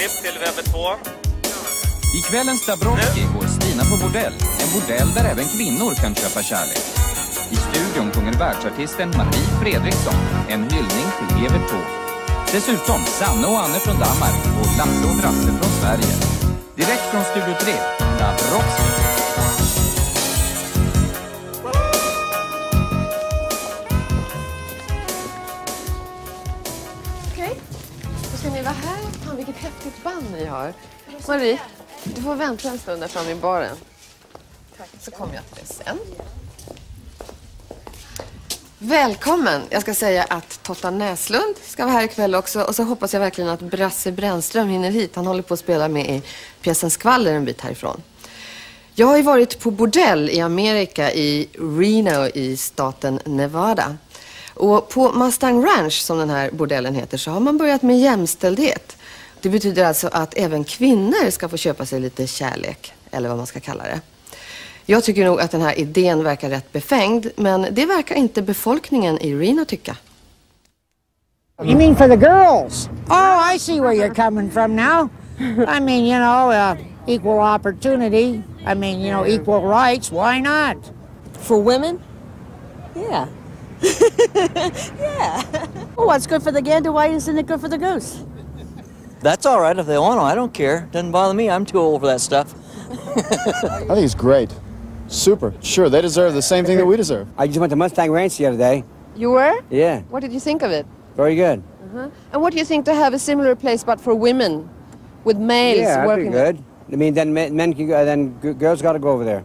Klipp till Webber 2. I kvällens Dabrowski går Stina på bordell. En bordell där även kvinnor kan köpa kärlek. I studion sjunger världsartisten Marie Fredriksson en hyllning till Evert Taube. Dessutom Sanne och Anne från Danmark och Lasse och Brasse från Sverige. Direkt från Studio 3, Dabrowski. Okej, då ska ni vara här. Fan, vilket häftigt band ni har. Marie, du får vänta en stund där fram i baren. Tack. Så kommer jag till det sen. Välkommen! Jag ska säga att Totta Näslund ska vara här ikväll också. Och så hoppas jag verkligen att Brasse Brännström hinner hit. Han håller på att spela med i pjäsen Skvaller en bit härifrån. Jag har ju varit på bordell i Amerika, i Reno i staten Nevada. Och på Mustang Ranch, som den här bordellen heter, så har man börjat med jämställdhet. Det betyder alltså att även kvinnor ska få köpa sig lite kärlek, eller vad man ska kalla det. Jag tycker nog att den här idén verkar rätt befängd, men det verkar inte befolkningen i Reno tycka. You mean for the girls? Oh, I see where you're coming from now. I mean, you know, equal opportunity. I mean, you know, equal rights. Why not? For women? Yeah. Yeah. Oh, what's good for the gander? Why isn't it good for the goose? That's all right if they want to. I don't care. Doesn't bother me. I'm too old for that stuff. I think it's great. Super. Sure, they deserve the same thing that we deserve. I just went to Mustang Ranch the other day. You were? Yeah. What did you think of it? Very good. And what do you think to have a similar place but for women, with males Yeah, that'd working? be good. I mean, then men can go, then girls got to go over there.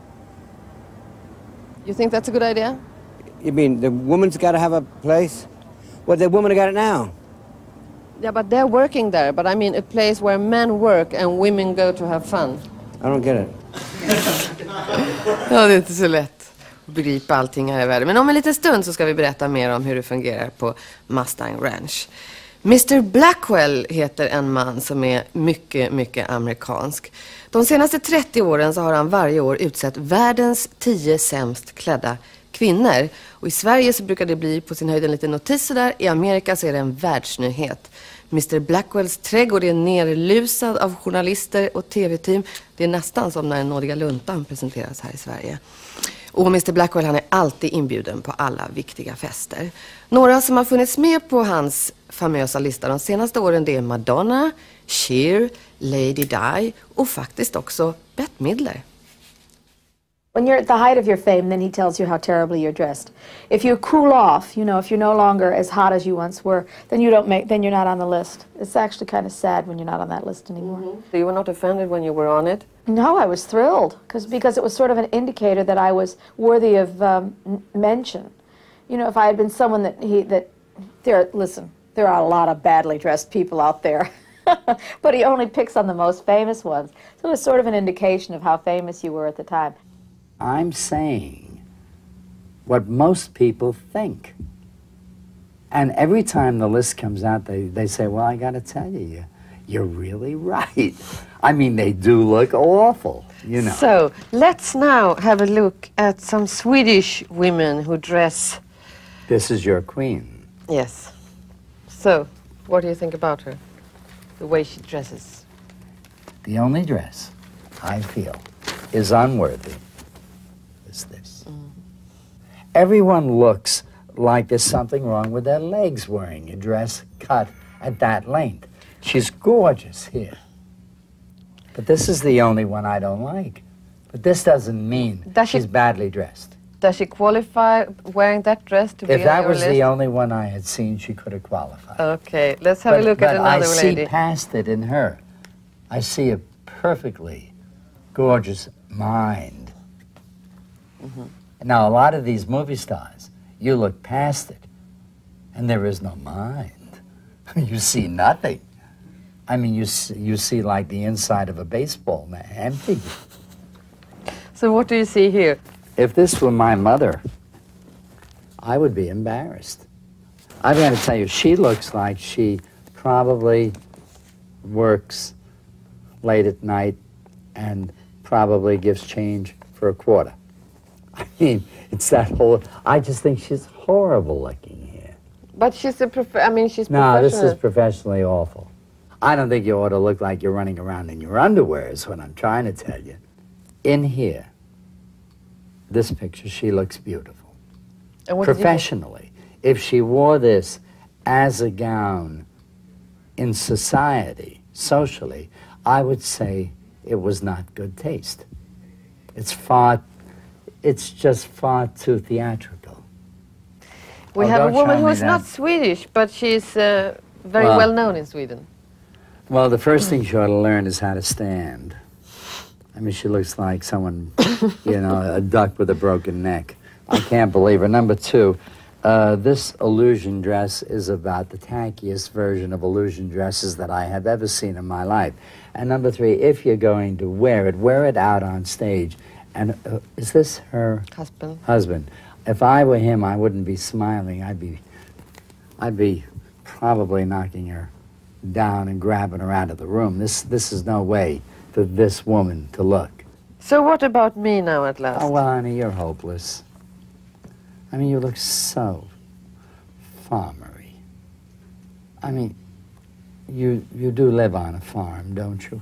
You think that's a good idea? You mean the woman's got to have a place? Well, the women have got it now. Yeah, but they're working there. But I mean a place where men work and women go to have fun. I don't get it. Ja, det är inte så lätt att begripa allting här i världen. Men om en liten stund så ska vi berätta mer om hur det fungerar på Mustang Ranch. Mr. Blackwell heter en man som är mycket, mycket amerikansk. De senaste 30 åren så har han varje år utsett världens 10 sämst klädda kvinnor. Och i Sverige så brukar det bli på sin höjd en liten notis där. I Amerika så är det en världsnyhet. Mr. Blackwells trädgård är nerlusad av journalister och tv-team. Det är nästan som när Nådiga luntan presenteras här i Sverige. Och Mr. Blackwell, han är alltid inbjuden på alla viktiga fester. Några som har funnits med på hans famösa lista de senaste åren, det är Madonna, Cher, Lady Di och faktiskt också Bette Midler. When you're at the height of your fame, then he tells you how terribly you're dressed. If you cool off, you know, if you're no longer as hot as you once were, then then you're not on the list. It's actually kind of sad when you're not on that list anymore. So you were not offended when you were on it? No, I was thrilled because it was sort of an indicator that I was worthy of mention. You know, if I had been someone there are a lot of badly dressed people out there. But he only picks on the most famous ones. So it was sort of an indication of how famous you were at the time. I'm saying what most people think. And every time the list comes out, they say, well, I got to tell you, you're really right. I mean, they do look awful, you know. So, let's now have a look at some Swedish women who dress... This is your queen. Yes. So, what do you think about her? The way she dresses? The only dress I feel is unworthy is this. Everyone looks like there's something wrong with their legs wearing a dress cut at that length. She's gorgeous here. But this is the only one I don't like. But this doesn't mean she's badly dressed. Does she qualify wearing that dress to be on your list? If that was the only one I had seen, she could have qualified. Okay, let's have a look at another lady. But I see past it in her. I see a perfectly gorgeous mind. Now, a lot of these movie stars, you look past it, and there is no mind. You see nothing. I mean, you see like the inside of a baseball, man, empty. So what do you see here? If this were my mother, I would be embarrassed. I've got to tell you, she looks like she probably works late at night and probably gives change for a quarter. I mean, it's that whole... I just think she's horrible looking here. But she's she's No, professional. this is professionally awful. I don't think you ought to look like you're running around in your underwear is what I'm trying to tell you. In here, this picture, she looks beautiful. And what Professionally, if she wore this as a gown in society, socially, I would say it was not good taste. It's just far too theatrical. We have a woman who is not Swedish, but she's very well known in Sweden. Well, the first thing she ought to learn is how to stand. I mean, she looks like someone, you know, a duck with a broken neck. I can't believe her. Number two, this illusion dress is about the tackiest version of illusion dresses that I have ever seen in my life. And number three, if you're going to wear it out on stage. And is this her husband? If I were him, I wouldn't be smiling. I'd be probably knocking her down and grabbing her out of the room. This is no way for this woman to look. So what about me now at last? Oh, well, honey, you're hopeless. I mean, you look so farmery. I mean, you do live on a farm, don't you?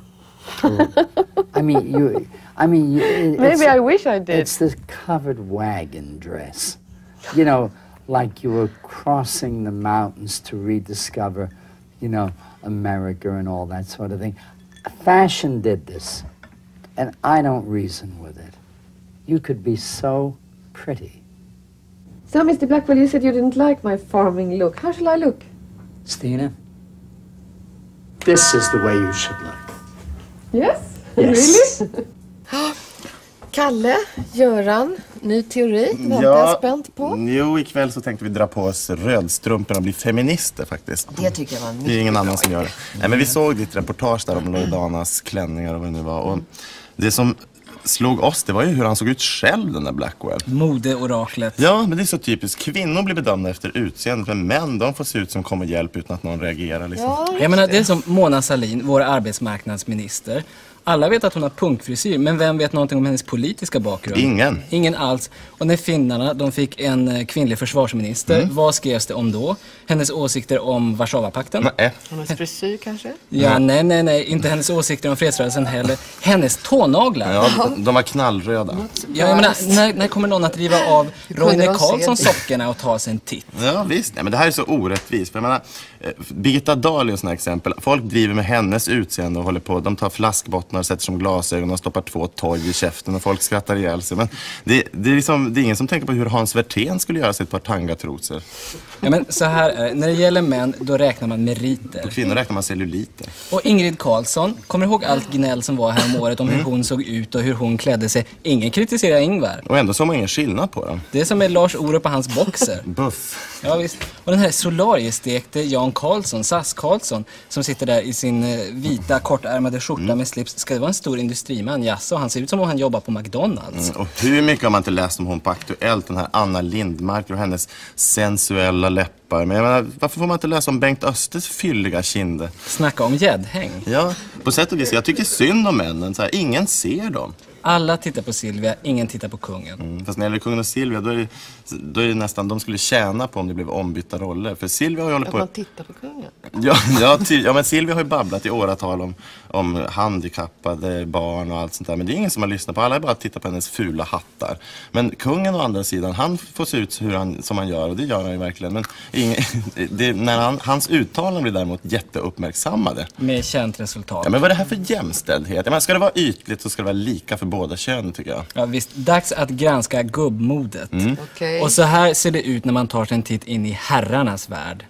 Maybe I wish I did. It's this covered wagon dress. You know, like you were crossing the mountains to rediscover, you know, America and all that sort of thing. Fashion did this, and I don't reason with it. You could be so pretty. So, Mr. Blackwell, you said you didn't like my farming look. How shall I look? Stina, this is the way you should look. Yes? Yes. Really? Kalle, Göran, ny teori. Väntar jag spänt på. Jo, ikväll så tänkte vi dra på oss rödstrumporna och bli feminister faktiskt. Det tycker jag var mycket Det är ingen annan bra. som gör det. Nej, men vi såg ditt reportage där om Loredanas klänningar och vad det nu var. Och det som slog oss, det var ju hur han såg ut själv, den där Blackwell. Modeoraklet. Ja, men det är så typiskt. Kvinnor blir bedömda efter utseendet, men män, de får se ut som kommer hjälp utan att någon reagerar. Liksom. Ja, jag menar, det är som Mona Sahlin, vår arbetsmarknadsminister. Alla vet att hon har punkfrisyr, men vem vet någonting om hennes politiska bakgrund? Ingen. Ingen alls. Och när finnarna, de fick en kvinnlig försvarsminister, vad skrevs det om då? Hennes åsikter om Warszawapakten? Nej. Hennes frisyr kanske? Ja, nej. Inte hennes åsikter om fredsrörelsen heller. Hennes tånaglar. Ja, de var knallröda. Ja, jag menar, när kommer någon att riva av Roine Carlssons sockorna och ta sig en titt? Ja, visst. Nej, men det här är så orättvist. För jag menar, Birgitta Dahl är en sån här exempel. Folk driver med hennes utseende och håller på. De tar flaskbottnar och sätter som glasögon och stoppar 2 toj i käften och folk skrattar ihjäl sig. Men det är ingen som tänker på hur Hans Werthén skulle göra sig ett par tangatrosor. Ja, men så här, när det gäller män, då räknar man meriter. På kvinnor räknar man celluliter. Och Ingrid Carlsson, kommer du ihåg allt gnäll som var här om året om hur hon såg ut och hur hon klädde sig? Ingen kritiserar Ingvar. Och ändå såg man ingen skillnad på dem. Det är som är Lars Orup på hans boxer. Buff. Ja, visst. Och den här solariestekte Jan Karlsson, SAS Karlsson, som sitter där i sin vita kortärmade skjorta med slips. Ska det vara en stor industriman? Jaså, han ser ut som om han jobbar på McDonalds. Och hur mycket har man inte läst om hon på Aktuellt, den här Anna Lindmark och hennes sensuella läppar. Men jag menar, varför får man inte läsa om Bengt Östers fylliga kinder? Snacka om gäddhäng. Ja, på sätt och vis. Jag tycker synd om männen. Så här, ingen ser dem. Alla tittar på Silvia, ingen tittar på kungen. Fast när det gäller kungen och Silvia, då är det nästan, de skulle tjäna på om det blev ombytta roller. För Silvia har ju hållit på... Att man tittar på kungen? Ja, men Silvia har ju babblat i åratal om handikappade barn och allt sånt där. Men det är ingen som har lyssnat på. Alla är bara att titta på hennes fula hattar. Men kungen å andra sidan, han får se ut som han gör, och det gör han ju verkligen. Men hans uttalanden blir däremot jätteuppmärksammade. Med känt resultat. Ja, men vad är det här för jämställdhet? Jag menar, ska det vara ytligt så ska det vara lika för båda kön, tycker jag. Ja, visst. Dags att granska gubbmodet. Okay. Och så här ser det ut när man tar sig en titt in i herrarnas värld.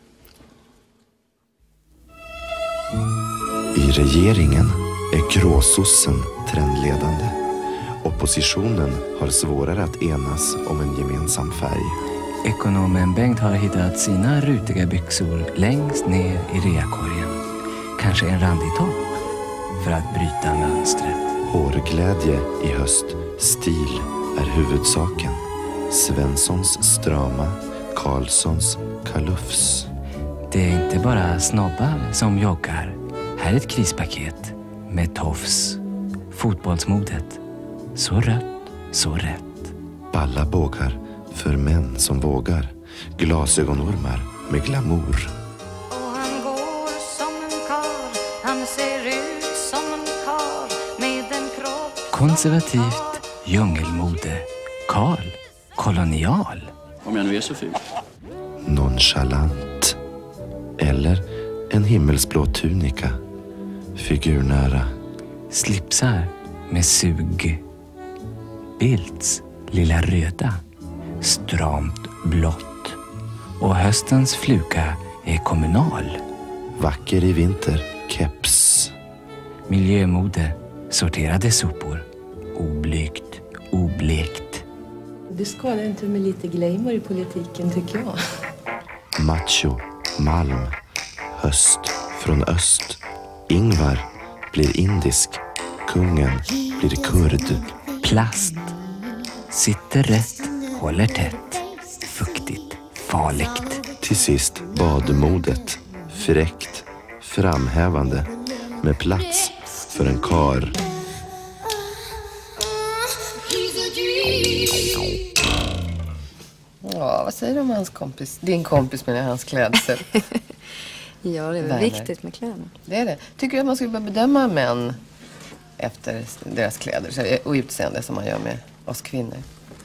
I regeringen är gråsossen trendledande. Oppositionen har svårare att enas om en gemensam färg. Ekonomen Bengt har hittat sina rutiga byxor längst ner i reakorgen. Kanske en randig topp för att bryta mönstret. Hårglädje i höst, stil är huvudsaken. Svenssons strama, Karlssons kalufs. Det är inte bara snobbar som joggar. Här är ett krispaket med tofs. Fotbollsmodet. Så rött, så rätt. Balla bågar för män som vågar. Glasögonormar med glamour. Och han går som en karl, Han ser ut som en karl med en kropp. Konservativt djungelmode. Karl. Kolonial. Om jag nu är så ful. Nonchalant. Eller en himmelsblå tunika. Figurnära. Slipsar med sug. Bildts lilla röda. Stramt blått. Och höstens fluga är kommunal. Vacker i vinter. Keps. Miljömode. Sorterade sopor. Oblygt. Oblekt. Det skadar inte med lite glamour i politiken, tycker jag. Macho. Malm. Höst. Från öst. Ingvar blir indisk. Kungen blir kurd. Plast. Sitter rätt. Håller tätt. Fuktigt. Farligt. Till sist badmodet. Fräckt. Framhävande. Med plats för en kar. Ja, vad säger du om hans kompis? Din kompis med hans klädsel. Ja, det är väl viktigt med kläder. Det är det. Tycker du att man ska börja bedöma män efter deras kläder och utseende som man gör med oss kvinnor?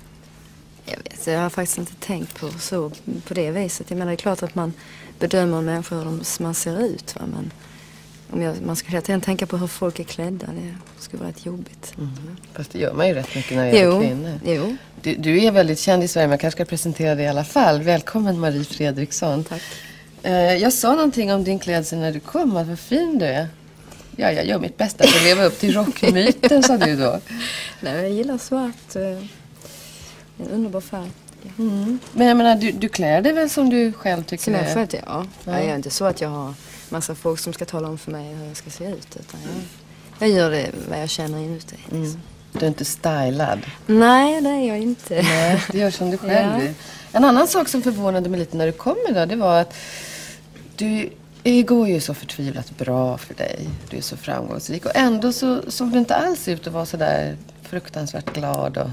Jag har faktiskt inte tänkt på det viset. Jag menar, det är klart att man bedömer människor hur man ser ut. Va? Men om man ska hela tiden tänka på hur folk är klädda, det skulle vara rätt jobbigt. Fast det gör man ju rätt mycket när det gäller kvinnor. Jo. Du är väldigt känd i Sverige, men jag kanske ska presentera dig i alla fall. Välkommen Marie Fredriksson. Tack. Jag sa någonting om din klädsel när du kom, att vad fin du är. Ja, jag gör mitt bästa för att leva upp till rockmyten, sa du då. Nej, jag gillar svart. En underbar färg. Ja. Men jag menar, du klär dig väl som du själv tycker som är? jag själv, ja. Jag är inte så att jag har massa folk som ska tala om för mig hur jag ska se ut. Utan jag gör det vad jag känner inuti. Liksom. Du är inte stylad? Nej, det är jag inte. Nej, det gör som du själv vill. En annan sak som förvånade mig lite när du kom idag, det var att det går ju så förtvivlat bra för dig. Du är så framgångsrik. Och ändå så såg du inte alls ut att vara så där fruktansvärt glad. Och...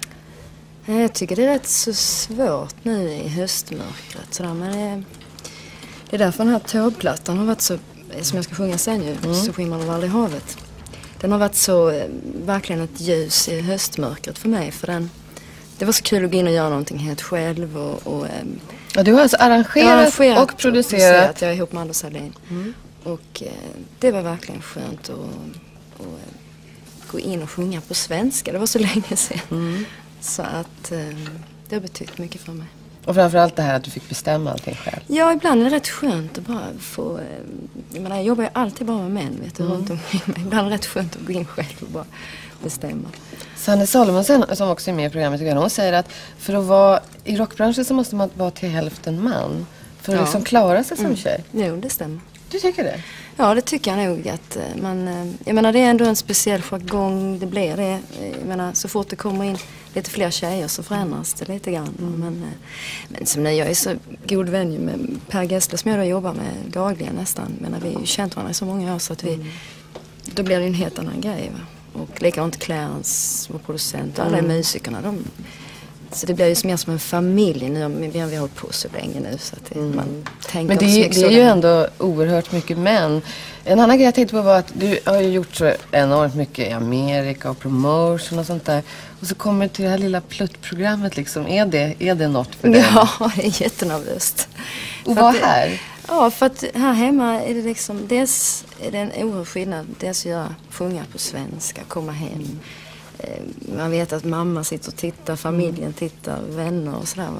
Jag tycker det är rätt så svårt nu i höstmörkret. Sådär. Men det är därför den här tågplattan har varit så, som jag ska sjunga sen nu, Så skimrar det aldrig havet. Den har varit så verkligen ett ljus i höstmörkret för mig. För det var så kul att gå in och göra någonting helt själv. Ja, du har alltså arrangerat och producerat. Jag är ihop med Anders Hallin. Och det var verkligen skönt att gå in och sjunga på svenska. Det var så länge sedan. Så att det har betytt mycket för mig. Och framförallt det här att du fick bestämma allting själv. Ja, ibland är det rätt skönt att bara få... jag jobbar ju alltid bara med män, vet du, runt omkring mig. Ibland är det rätt skönt att gå in själv och bara bestämma. Sanne Salomonsen, som också är med i programmet, hon säger att för att vara i rockbranschen så måste man vara till hälften man. För att liksom klara sig som tjej. Jo, det stämmer. Du tycker det? Ja, det tycker jag nog att man... Jag menar, det är ändå en speciell jargong, det blir det. Jag menar, så fort det kommer in lite fler tjejer så förändras det lite grann. Men som när jag är så god vän med Per Gessle som jag då jobbar med dagligen nästan. Men vi har ju känt varandra i så många år så att då blir det en helt annan grej. Va? Och likadant Clarence, vår producent och alla musikerna. Så det blir ju mer som en familj nu. Vi har hållit på så länge nu så att man tänker. Men det är ju ändå oerhört mycket män. En annan grej jag tänkte på var att du har ju gjort så enormt mycket i Amerika och promotion och sånt där. Och så kommer du till det här lilla pluttprogrammet liksom. Är det något för dig? Ja, det är jättenervöst. Och vad här? Ja, för att här hemma är det liksom, dels är det en oerhörd skillnad. Dels att sjunga på svenska, komma hem. Man vet att mamma sitter och tittar, familjen tittar, vänner och sådär.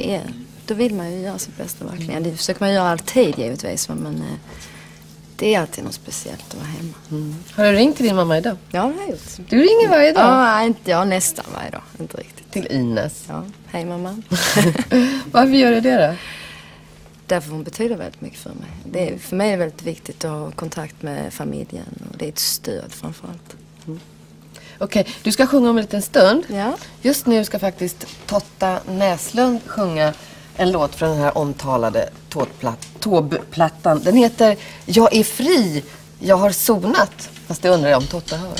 Då vill man ju göra sitt bästa verkligen. Det försöker man göra alltid givetvis, men det är alltid något speciellt att vara hemma. Har du ringt till din mamma idag? Ja, det har jag gjort. Du ringer varje dag? Ja, nästan varje dag, inte riktigt. Till Ines? Ja, hej mamma. Varför gör du det då? Därför hon betyder väldigt mycket för mig. För mig är det väldigt viktigt att ha kontakt med familjen och det är ett stöd framförallt. Okej, du ska sjunga om en liten stund. Ja. Just nu ska faktiskt Totta Näslund sjunga en låt från den här omtalade Taube-plattan. Den heter Jag är fri, jag har sonat. Fast det undrar jag om Totta hör.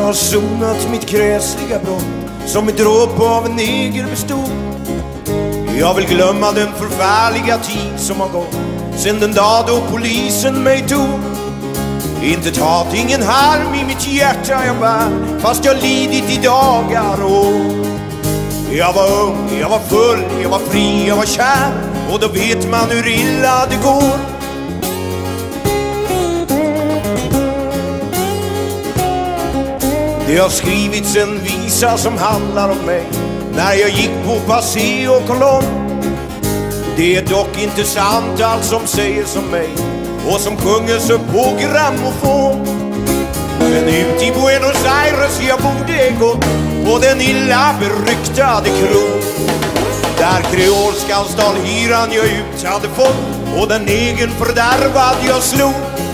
har sonat mitt gräsliga brott som ett dråp av en neger bestod. Jag vill glömma den förfärliga tid som har gått sen den dag då polisen mig tog. Inte tat, ingen harm i mitt hjärta jag bär, fast jag lidit i dagar och år. Jag var ung, jag var full, jag var fri, jag var kär, och då vet man hur illa det går. Det har skrivits en visa som handlar om mig när jag gick på Passé och Kolonn. Det är dock inte sant allt som säger som mig och som sjunger så på grammofon. Men ut i Buenos Aires jag borde gått på den illa beryktade kron, där kreolskan stal hyran jag ut hade fått och den egen fördärvad jag slog.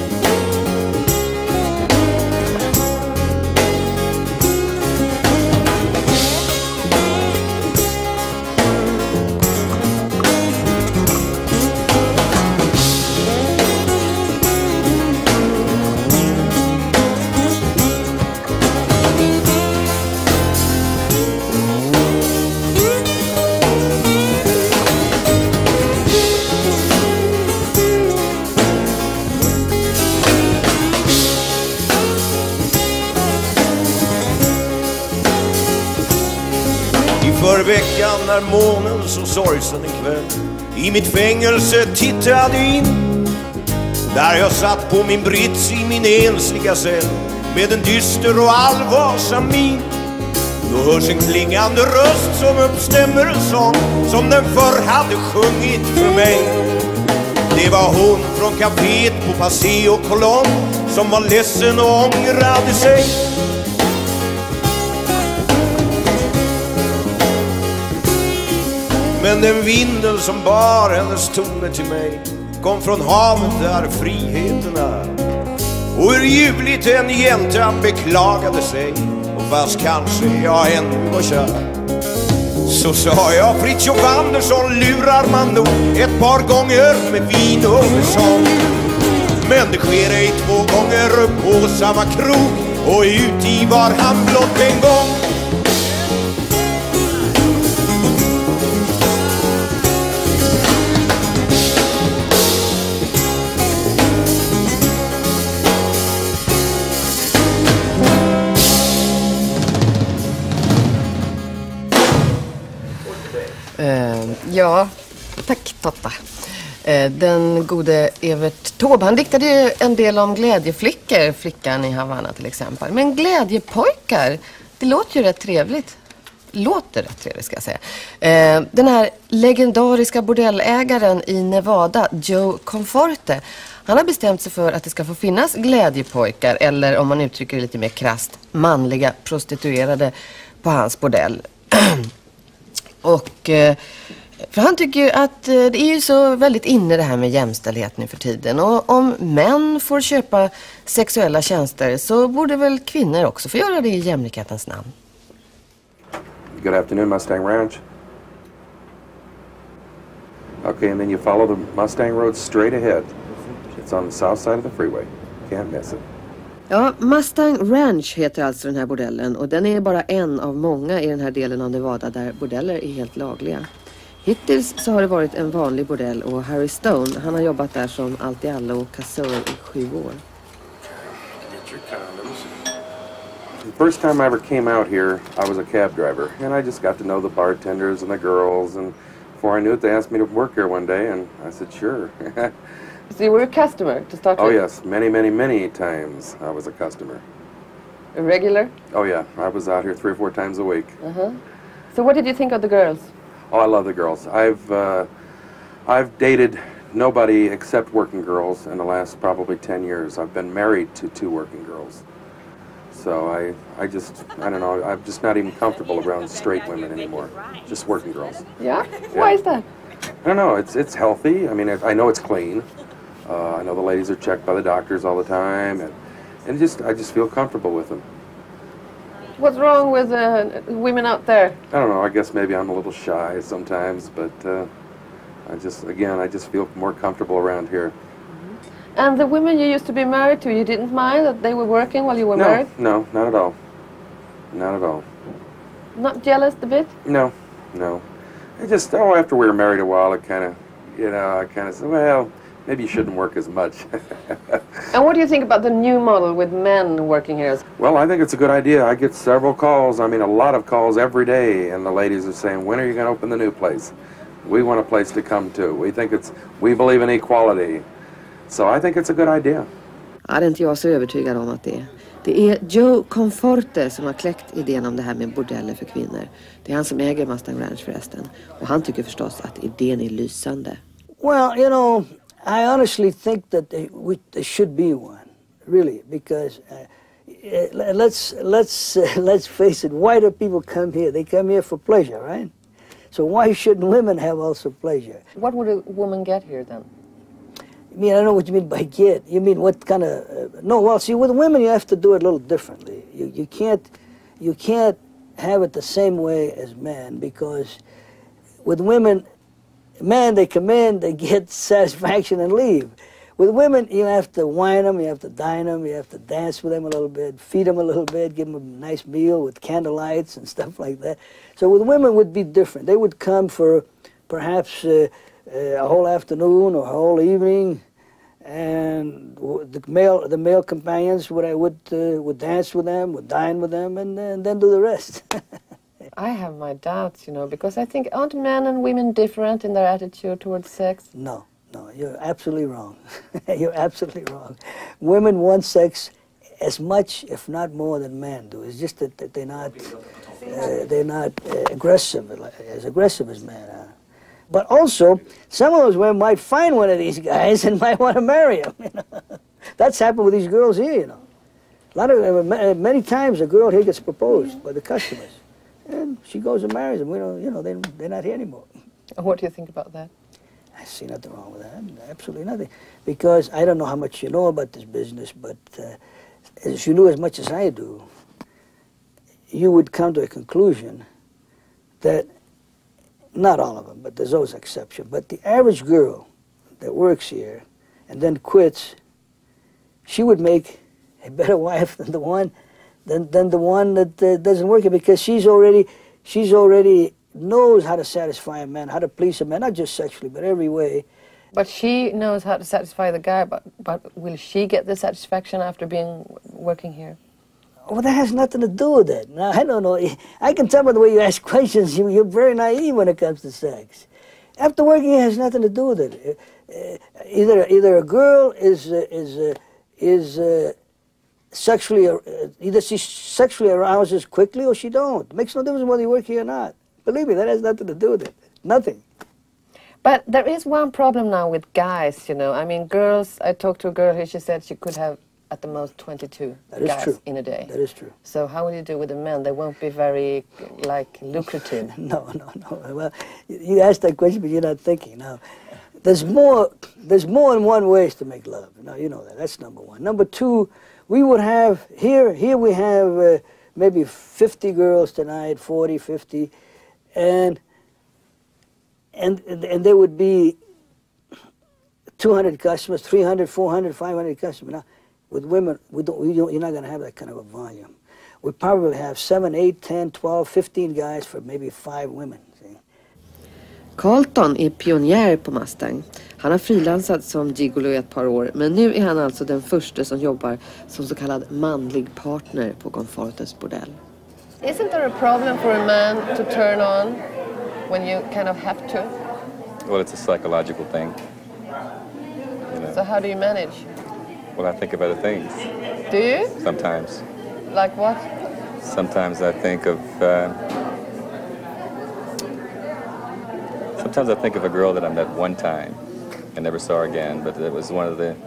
För veckan när månen så sorgsen en kväll i mitt fängelse tittade in, där jag satt på min brits i min ensliga cell med en dyster och allvarsam min. Då hörs en klingande röst som uppstämmer en sång som den förr hade sjungit för mig. Det var hon från kaféet på Passé och Kolonn som var ledsen och ångrade sig. Men den vinden som bar hennes toner till mig kom från havet där friheten är. Och hur ljuvligt en jänta beklagade sig, och fast kanske jag ännu var kär, så sa jag: Fritiof Andersson lurar man nog ett par gånger med vin och med sång. Men det sker ej 2 gånger på samma krog, och ut i var han blott en gång. Ja, tack Totta. Den gode Evert Taube, han diktade ju en del om glädjeflickor, flickan i Havanna till exempel. Men glädjepojkar, det låter ju rätt trevligt. Låter rätt trevligt ska jag säga. Den här legendariska bordellägaren i Nevada, Joe Conforte, han har bestämt sig för att det ska få finnas glädjepojkar, eller om man uttrycker det lite mer krasst, manliga prostituerade på hans bordell. Och för han tycker ju att det är ju så väldigt inne det här med jämställdhet nu för tiden. Och om män får köpa sexuella tjänster så borde väl kvinnor också få göra det i jämlikhetens namn. Good afternoon, Mustang Ranch. Okay, and then you follow the Mustang Road straight ahead. It's on the south side of the freeway. Can't miss it. Ja, Mustang Ranch heter alltså den här bordellen, och den är bara en av många i den här delen av Nevada där bordeller är helt lagliga. Hittills så har det varit en vanlig bordell, och Harry Stone, han har jobbat där som allt-i-allo och kassör i 7 år. The first time I ever came out here, I was a cab driver, and I just got to know the bartenders and the girls, and before I knew it, they asked me to work here one day, and I said, sure. So you were a customer to start with? Oh, yes. Many, many, many times I was a customer. A regular? Oh, yeah. I was out here 3 or 4 times a week. So what did you think of the girls? Oh, I love the girls. I've dated nobody except working girls in the last probably 10 years. I've been married to 2 working girls. So I don't know, I'm just not even comfortable around straight women anymore. Just working girls. Yeah? Why is that? I don't know, it's healthy. I mean, I know it's clean. I know the ladies are checked by the doctors all the time, and I just feel comfortable with them. What's wrong with women out there? I don't know, I guess maybe I'm a little shy sometimes, but I just feel more comfortable around here. And the women you used to be married to, you didn't mind that they were working while you were married? No, not at all. not at all. Not jealous a bit? No, no. It just, after we were married a while, it kind of, I kind of said, well, maybe you shouldn't work as much. And what do you think about the new model with men working here? Well, I think it's a good idea. I get several calls, I mean a lot of calls every day, and the ladies are saying, when are you going to open the new place? We want a place to come to. We believe in equality. So I think it's a good idea. Ja, det är inte jag så övertygad om att det är. Det är Joe Conforte som har kläckt idén om det här med bordeller för kvinnor. Det är han som äger Mustang Ranch förresten. Och han tycker förstås att idén är lysande. Well, I honestly think that there should be one, really, because let's face it, why do people come here? They come here for pleasure, right? So why shouldn't women have also pleasure? What would a woman get here then? I mean, I don't know what you mean by get. You mean what kind of... no, well, see, with women you have to do it a little differently. You can't have it the same way as men, because with women, men, they come in, they get satisfaction and leave. With women, you have to wine them, you have to dine them, you have to dance with them a little bit, feed them a little bit, give them a nice meal with candlelights and stuff like that. So with women it would be different. They would come for perhaps a whole afternoon or a whole evening, and the male companions would dance with them, would dine with them, and then do the rest. I have my doubts, because I think, aren't men and women different in their attitude towards sex? No, you're absolutely wrong. You're absolutely wrong. Women want sex as much, if not more, than men do. It's just that they're not as aggressive as men are. But also, some of those women might find one of these guys and might want to marry him. That's happened with these girls here. Many times a girl here gets proposed by the customers, and she goes and marries them. They're not here anymore. What do you think about that? I see nothing wrong with that. Absolutely nothing. Because I don't know how much you know about this business, but if you knew as much as I do, you would come to a conclusion that, not all of them, but there's always an exception, but the average girl that works here and then quits, she would make a better wife than the one that doesn't work here, because she's already knows how to satisfy a man, how to please a man, not just sexually, but every way. But she knows how to satisfy the guy, but will she get the satisfaction after working here? Well, that has nothing to do with it. Now, I don't know. I can tell by the way you ask questions, you're very naive when it comes to sex. After working, it has nothing to do with it. Either a girl is sexually, either she sexually arouses quickly or she don't. It makes no difference whether you work here or not. Believe me, that has nothing to do with it. Nothing. But there is one problem now with guys, I mean, girls, I talked to a girl here, she said she could have at the most 22 guys in a day. That is true. So how will you do with the men? They won't be very, lucrative. No. Well, you asked that question, but you're not thinking. Now, there's more than one ways to make love. Now, you know that. That's number one. Number two, we would have, here we have maybe 50 girls tonight, 40, 50, and there would be 200 customers, 300, 400, 500 customers. Now, with women, you're not going to have that kind of a volume. We probably have 7, 8, 10, 12, 15 guys for maybe 5 women. See? Carlton är pionjär på Mustang. Han har frilansat som gigolo i ett par år, men nu är han alltså den första som jobbar som så kallad manlig partner på Confortes bordell. Isn't there a problem for a man to turn on when you kind of have to? Well, it's a psychological thing. So how do you manage? Well, I think of other things. Do you? Sometimes. Like what? Sometimes I think of a girl that I met one time and never saw her again. But it was one of the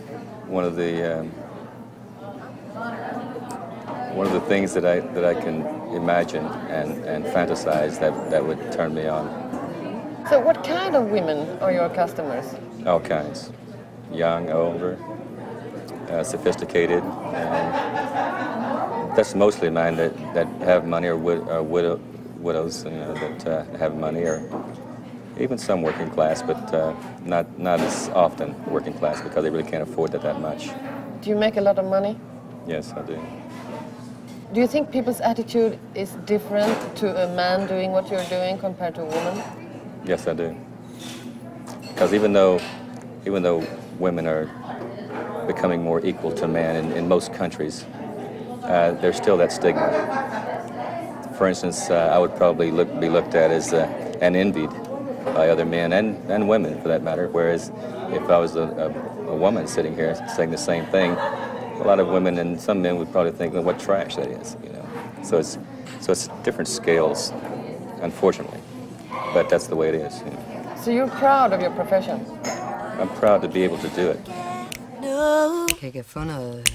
things that I can imagine and fantasize that would turn me on. So what kind of women are your customers? All kinds, young, older. Sophisticated, and that's mostly men that have money or widows, that have money, or even some working class, but not as often working class because they really can't afford that much. Do you make a lot of money? Yes, I do. Do you think people's attitude is different to a man doing what you're doing compared to a woman? Yes, I do. Because even though women are becoming more equal to men in most countries, there's still that stigma. For instance, I would probably be looked at as and envied by other men and women, for that matter. Whereas if I was a woman sitting here saying the same thing, a lot of women and some men would probably think, well, what trash that is, you know. So it's different scales, unfortunately. But that's the way it is. You know. So you're proud of your profession? I'm proud to be able to do it. Kan jeg få noget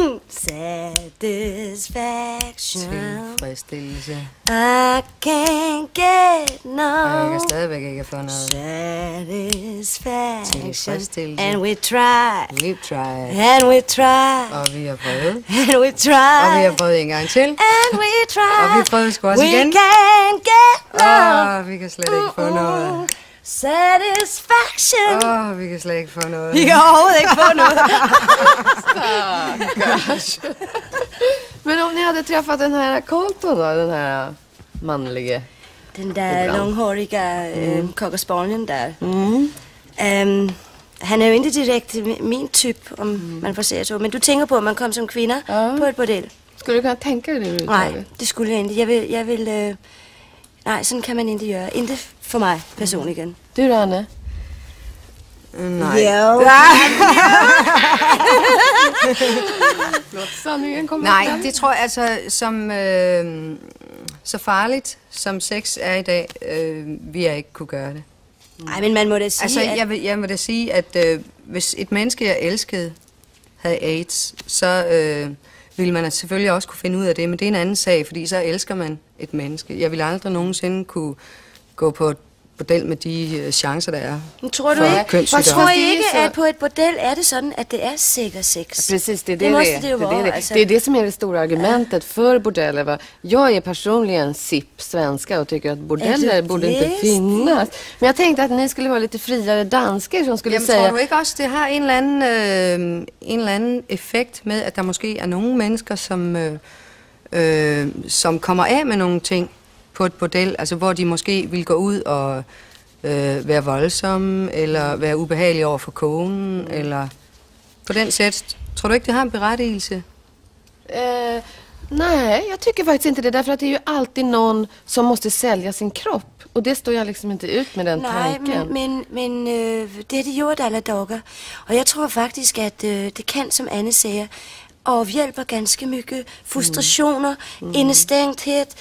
satisfaction? Tilfredsstillelse. I can't get no. Og jeg kan stadigvæk ikke få noget satisfaction. Tilfredsstillelse. And we try. We've tried. And we try. Og vi har prøvet. And we try. Og vi har prøvet en gang til. And we try. Og vi prøver sgu også igen. We can't get no. Vi kan slet ikke få noget. Satisfaction. Vi kan slet ikke få noget. Vi kan overhovedet ikke få noget. Stackars. Men om ni hade träffat den här Colton då, den här manlige. Den där långhåriga cocker spaniel där. Han är ju inte direkt min typ, om man får säga så. Men du tänker på, om man kom som kvinna på ett bordell. Skulle du kunna tänka dig det? Nej, det skulle jag inte. Jag vill nej, sådan kan man inte göra. Inte för mig personligen. Du då, Anne? Nej. Jo. Nej, det tror jeg altså, som så farligt som sex er i dag, vil jeg ikke kunne gøre det. Nej, men man må da sige, altså, jeg må da sige, at hvis et menneske, jeg elskede, havde AIDS, så ville man selvfølgelig også kunne finde ud af det, men det er en anden sag, fordi så elsker man et menneske. Jeg ville aldrig nogensinde kunne gå på et bordel med de chancer, der er. Men tror du ikke? Tror I ikke, at på ett bordell är det sådan, att det är säker sex? Precis, det är det måste det ju vara. Alltså. Det är det som är det stora argumentet för bordeller. Va? Jag är personligen svenska och tycker att bordeller borde inte finnas. Men jag tänkte att ni skulle vara lite friare danskar som skulle säga... Tror du ikke også, det har en eller anden effekt med, at der måske er nogle mennesker, som kommer af med nogle ting på et bordel, altså hvor de måske vil gå ud og være voldsomme, eller være ubehagelige over for konen, eller på den sätt. Tror du ikke, det har en berättigelse? Nej, jag tycker faktiskt inte det. Därför att det är ju alltid någon som måste sälja sin kropp. Och det står jag liksom inte ut med den tanken. Men det är det gjort alla dagar. Och jag tror faktiskt att det kan, som Anne säger, avhjälpa ganska mycket frustrationer, innestängthet.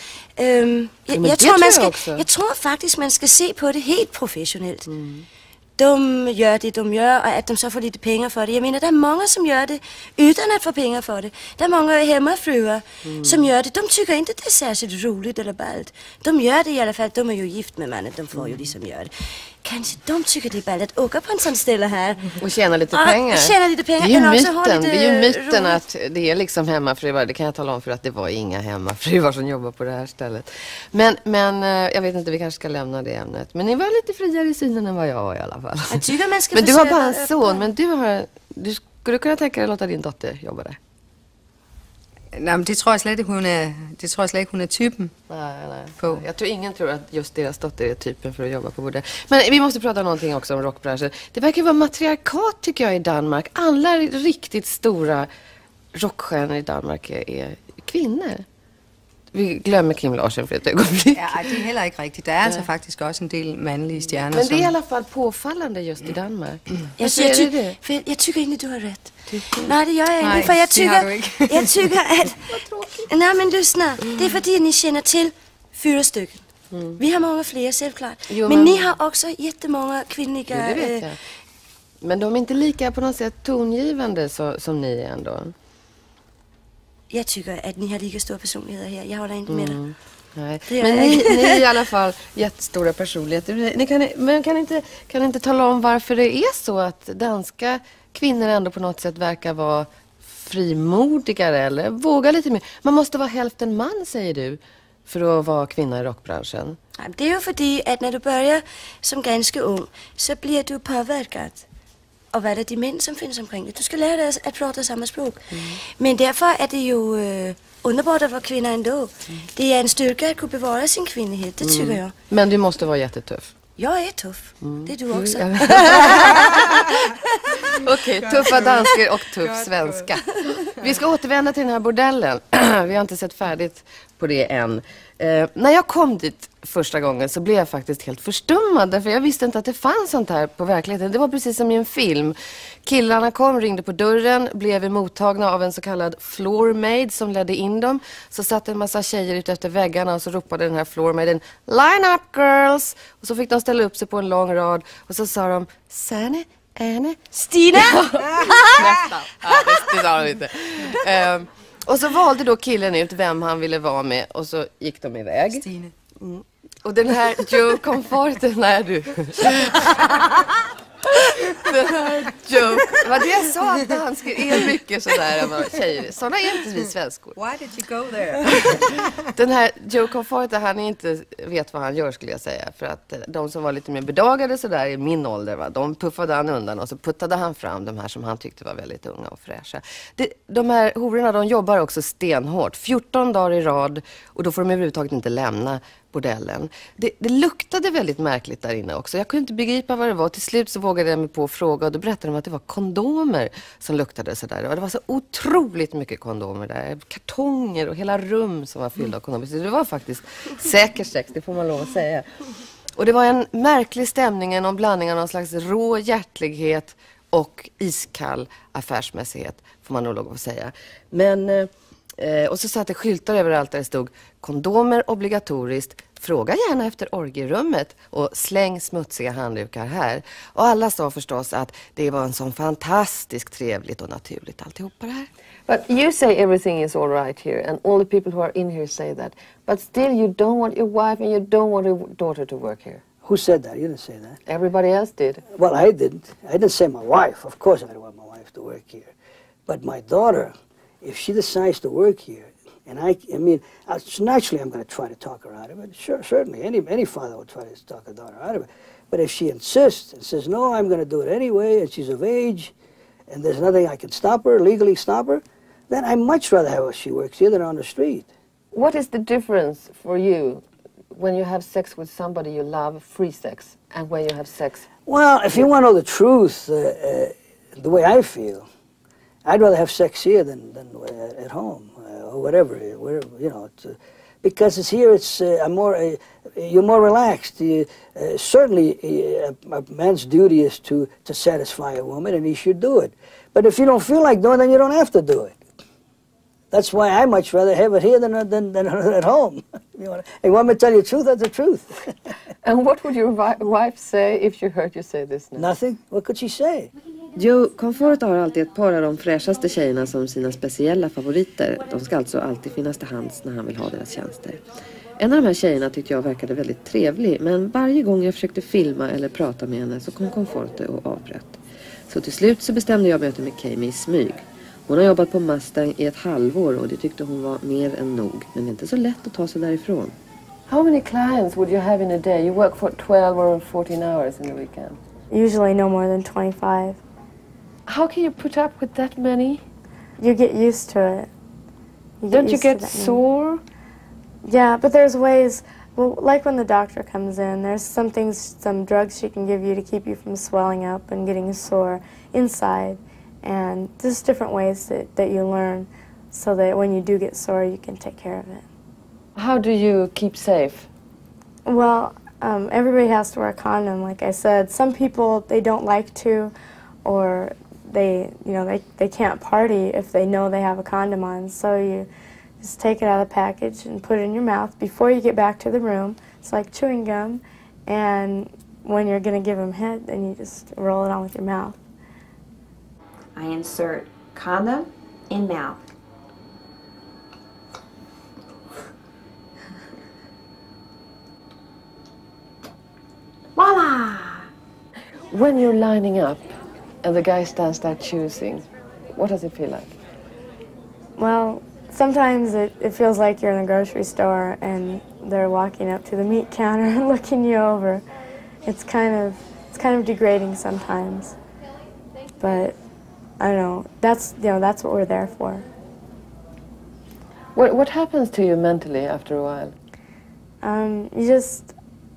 Jag tror faktiskt man ska se på det helt professionellt. De gör det de gör och att de så får lite pengar för det. Jag menar, det är många som gör det utan att få pengar för det. Det är många hemmafruar som gör det. De tycker inte det är särskilt roligt eller ballt. De gör det i alla fall. De är ju gift med mannen. De får ju liksom göra det. Kanske de tycker det är ballt att åka på en sån ställe här. Och tjäna lite pengar. Tjäna lite pengar. Det är ju myten att det är liksom hemmafruar. Det kan jag tala om för att det var inga hemmafruar som jobbar på det här stället. Men jag vet inte, vi kanske ska lämna det ämnet. Men ni var lite friare i synen än vad jag var i alla fall. Men du har bara en son, men du skulle kunna tänka dig att låta din dotter jobba där? Nej, men det tror jag slet ikke, hun er typen. Nej. Jag tror ingen tror att just deras dotter är typen för att jobba på bordell. Men vi måste prata någonting också om rockbranschen. Det verkar vara matriarkat, tycker jag, i Danmark. Alla riktigt stora rockstjärnor i Danmark är kvinnor. Vi glömmer Kim Larsen för ett ögonblick. Ja, det är heller ikke rigtigt. Der er altså faktisk også en del mandlige stjerner. Men det är i alla fall påfallande just i Danmark. Jag tycker inte du har rätt. Nej, det gör jag inte. För jag tycker att... Nej, men lyssna. Det är för att ni känner till 4 stycken. Vi har många fler, självklart. Men ni har också jättemånga kvinnliga... Jo, det vet jag. Men de är inte lika på något sätt tongivande som ni är ändå. Jag tycker att ni har lika stora personligheter här. Jag håller inte med dig. Nej. Men ni är i alla fall jättestora personligheter. Men kan inte tala om varför det är så att danska kvinnor ändå på något sätt verkar vara frimodigare eller våga lite mer. Man måste vara hälften man, säger du, för att vara kvinna i rockbranschen. Det är ju för att när du börjar som ganska ung så blir du påverkad av vad det är de män som finns omkring dig. Du ska lära dig att prata samma språk. Men därför är det ju underbart att vara kvinna ändå. Det är en styrka att kunna bevara sin kvinnlighet, det tycker jag. Men du måste vara jättetuff. Jag är tuff. Det är du också. Okej, tuffa dansker och tuff svenska. Vi ska återvända till den här bordellen. Vi har inte sett färdigt på det än. När jag kom dit första gången så blev jag faktiskt helt förstummad. För jag visste inte att det fanns sånt här på verkligheten. Det var precis som i en film. Killarna kom, ringde på dörren, blev emottagna av en så kallad floor maid som ledde in dem. Så satt en massa tjejer ute efter väggarna och så ropade den här floor maiden "Line up girls!" Och så fick de ställa upp sig på en lång rad. Och så sa de "Sanne, Anne, Stina!" Nästan. Ja, det sa de inte. Och så valde då killen ut vem han ville vara med och så gick de iväg. Stine. Och den här Joe Comforten, när du... Den här Joe... Vad det jag sa att danskar är mycket sådär tjejer. Sådana är inte vi svenskor. Why did you go there? Den här Joe Comforten, han inte vet vad han gör skulle jag säga. För att de som var lite mer bedagade sådär i min ålder, va, de puffade han undan och så puttade han fram de här som han tyckte var väldigt unga och fräscha. De här hororna, de jobbar också stenhårt. 14 dagar i rad och då får de överhuvudtaget inte lämna bordellen. Det luktade väldigt märkligt där inne också. Jag kunde inte begripa vad det var. Till slut så vågade jag mig på att fråga och då berättade de att det var kondomer som luktade sådär. Och det var så otroligt mycket kondomer där. Kartonger och hela rum som var fyllda av kondomer. Så det var faktiskt säker sex, det får man lov att säga. Och det var en märklig stämning, en blandning av någon slags rå hjärtlighet och iskall affärsmässighet, får man nog lov att säga. Men... och så satt det skyltar överallt där det stod "Kondomer obligatoriskt, fråga gärna efter orgierummet och släng smutsiga handdukar här." Och alla sa förstås att det var en sån fantastiskt trevligt och naturligt alltihopa det här. But you say everything is all right here and all the people who are in here say that. But still you don't want your wife and you don't want your daughter to work here. Who said that? You didn't say that. Everybody else did. Well, I didn't. I didn't say my wife. Of course I don't want my wife to work here. But my daughter... If she decides to work here, and I mean, naturally I'm going to try to talk her out of it. Sure, certainly, any father would try to talk a daughter out of it. But if she insists and says, "No, I'm going to do it anyway," and she's of age, and there's nothing I can stop her, legally stop her, then I'd much rather have her she works here than on the street. What is the difference for you when you have sex with somebody you love, free sex, and when you have sex? Well, if you want to know the truth, the way I feel, I'd rather have sex here than at home or whatever, you know. Because it's here, it's you're more relaxed. Certainly, a man's duty is to satisfy a woman, and he should do it. But if you don't feel like doing it, then you don't have to do it. That's why I much rather have it here than at home. You want me to tell you the truth? That's the truth. And what would your wife say if she heard you say this now? Nothing. What could she say? Joe Comfort har alltid ett par av de fräschaste tjejerna som sina speciella favoriter. De ska alltså alltid finnas till hands när han vill ha deras tjänster. En av de här tjejerna tyckte jag verkade väldigt trevlig, men varje gång jag försökte filma eller prata med henne så kom Comforte och avbröt. Så till slut så bestämde jag möte med Kami i smyg. Hon har jobbat på Mustang i ett halvår och det tyckte hon var mer än nog. Men det är inte så lätt att ta sig därifrån. How many clients would you have in a day? You work for 12 or 14 hours in a weekend. Usually no more than 25. How can you put up with that many? You get used to it. Don't you get sore? Yeah, but there's ways, well, like when the doctor comes in, there's some things, some drugs she can give you to keep you from swelling up and getting sore inside. And there's different ways that you learn so that when you do get sore, you can take care of it. How do you keep safe? Well, everybody has to wear a condom, like I said. Some people, they don't like to, or they can't party if they know they have a condom on. So you just take it out of the package and put it in your mouth before you get back to the room. It's like chewing gum. And when you're going to give them head, then you just roll it on with your mouth. I insert condom in mouth. Voila! When you're lining up and the guy stands there choosing, what does it feel like? Well, sometimes it feels like you're in a grocery store and they're walking up to the meat counter and looking you over. It's kind of degrading sometimes. But I don't know, that's what we're there for. What happens to you mentally after a while? You just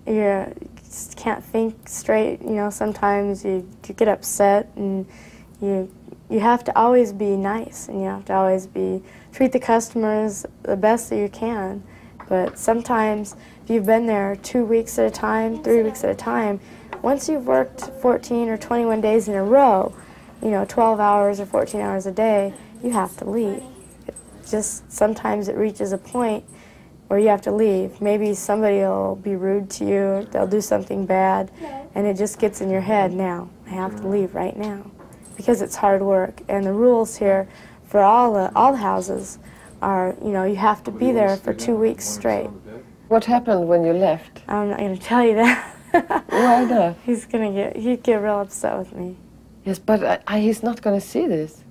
can't think straight. You know, sometimes you get upset, and you have to always be nice, and you have to always treat the customers the best that you can. But sometimes, if you've been there 2 weeks at a time, 3 weeks at a time, once you've worked 14 or 21 days in a row, 12 hours or 14 hours a day, you have to leave. Sometimes it reaches a point where you have to leave. Maybe somebody will be rude to you, they'll do something bad, and it just gets in your head, now, I have to leave right now. Because it's hard work, and the rules here for all the houses are, you have to be there for 2 weeks straight. What happened when you left? I'm not going to tell you that. Why not? He'd get real upset with me. Yes, but he's not going to see this.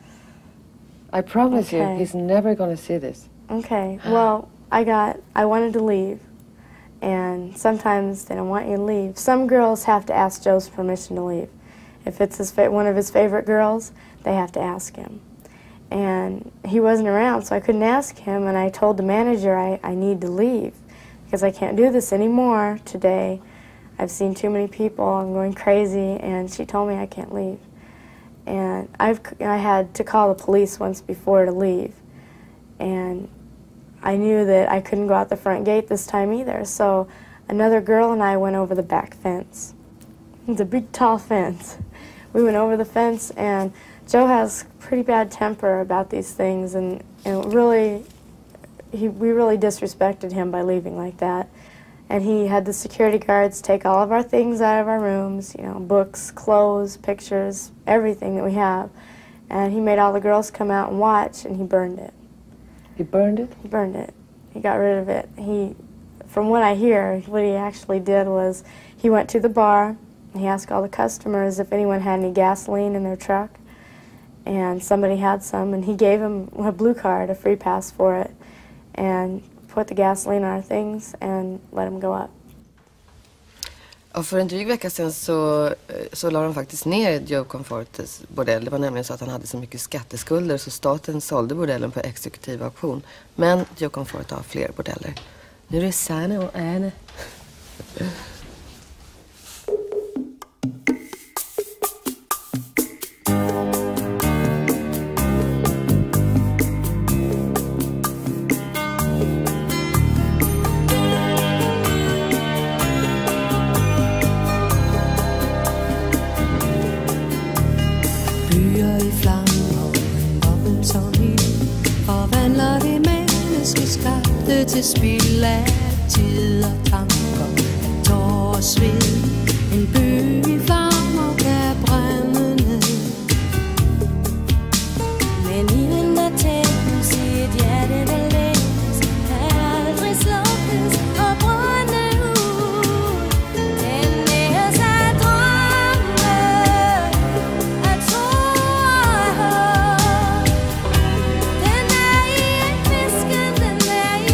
I promise you, he's never going to see this. Okay, well, I wanted to leave, and sometimes they don't want you to leave. Some girls have to ask Joe's permission to leave. If it's one of his favorite girls, they have to ask him. And he wasn't around, so I couldn't ask him, and I told the manager I need to leave because I can't do this anymore today. I've seen too many people, I'm going crazy, and she told me I can't leave. And I had to call the police once before to leave, and I knew that I couldn't go out the front gate this time either, so another girl and I went over the back fence. It's a big, tall fence. We went over the fence, and Joe has pretty bad temper about these things, and we really disrespected him by leaving like that. And he had the security guards take all of our things out of our rooms, books, clothes, pictures, everything that we have. And he made all the girls come out and watch, and he burned it. He burned it? He burned it. He got rid of it. From what I hear, what he actually did was he went to the bar, and he asked all the customers if anyone had any gasoline in their truck, and somebody had some, and he gave them a blue card, a free pass for it, and put the gasoline on our things and let them go up. Och för en dryg vecka sedan så la de faktiskt ner Joe Confortes bordell. Det var nämligen så att han hade så mycket skatteskulder så staten sålde bordellen på exekutiv auktion. Men Joe Conforte har fler bordeller. Nu är det Sanne och Anne. Til spil af tid og tanker, af tårer og sved. En by i flammer kan brænde ned. Men i den der tændes i et hjerte, der længes, kan aldrig slukkes og brænde ud. Den næres af drømme, af tro og håb. Den er i en fisken, den er i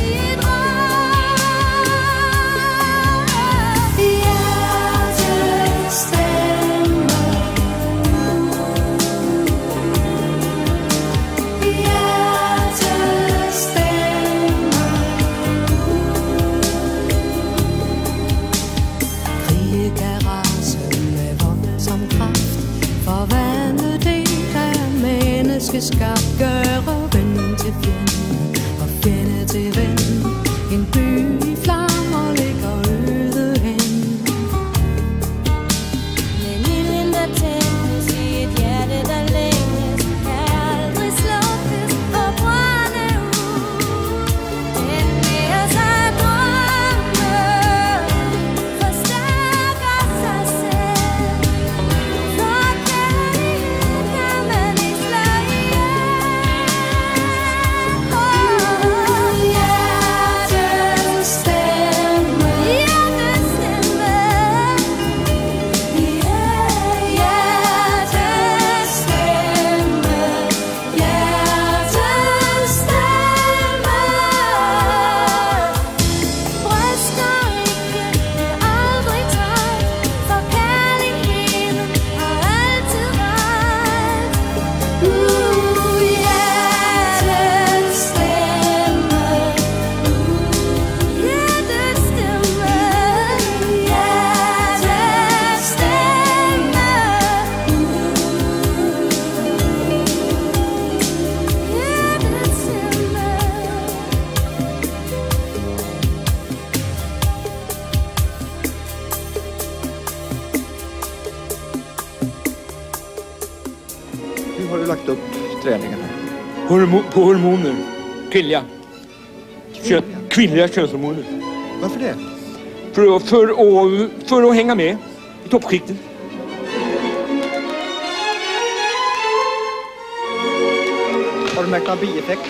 träningen? På hormoner. Kvinnliga könshormoner. Varför det? För att hänga med i toppskikten. Har du märkt några bieffekter?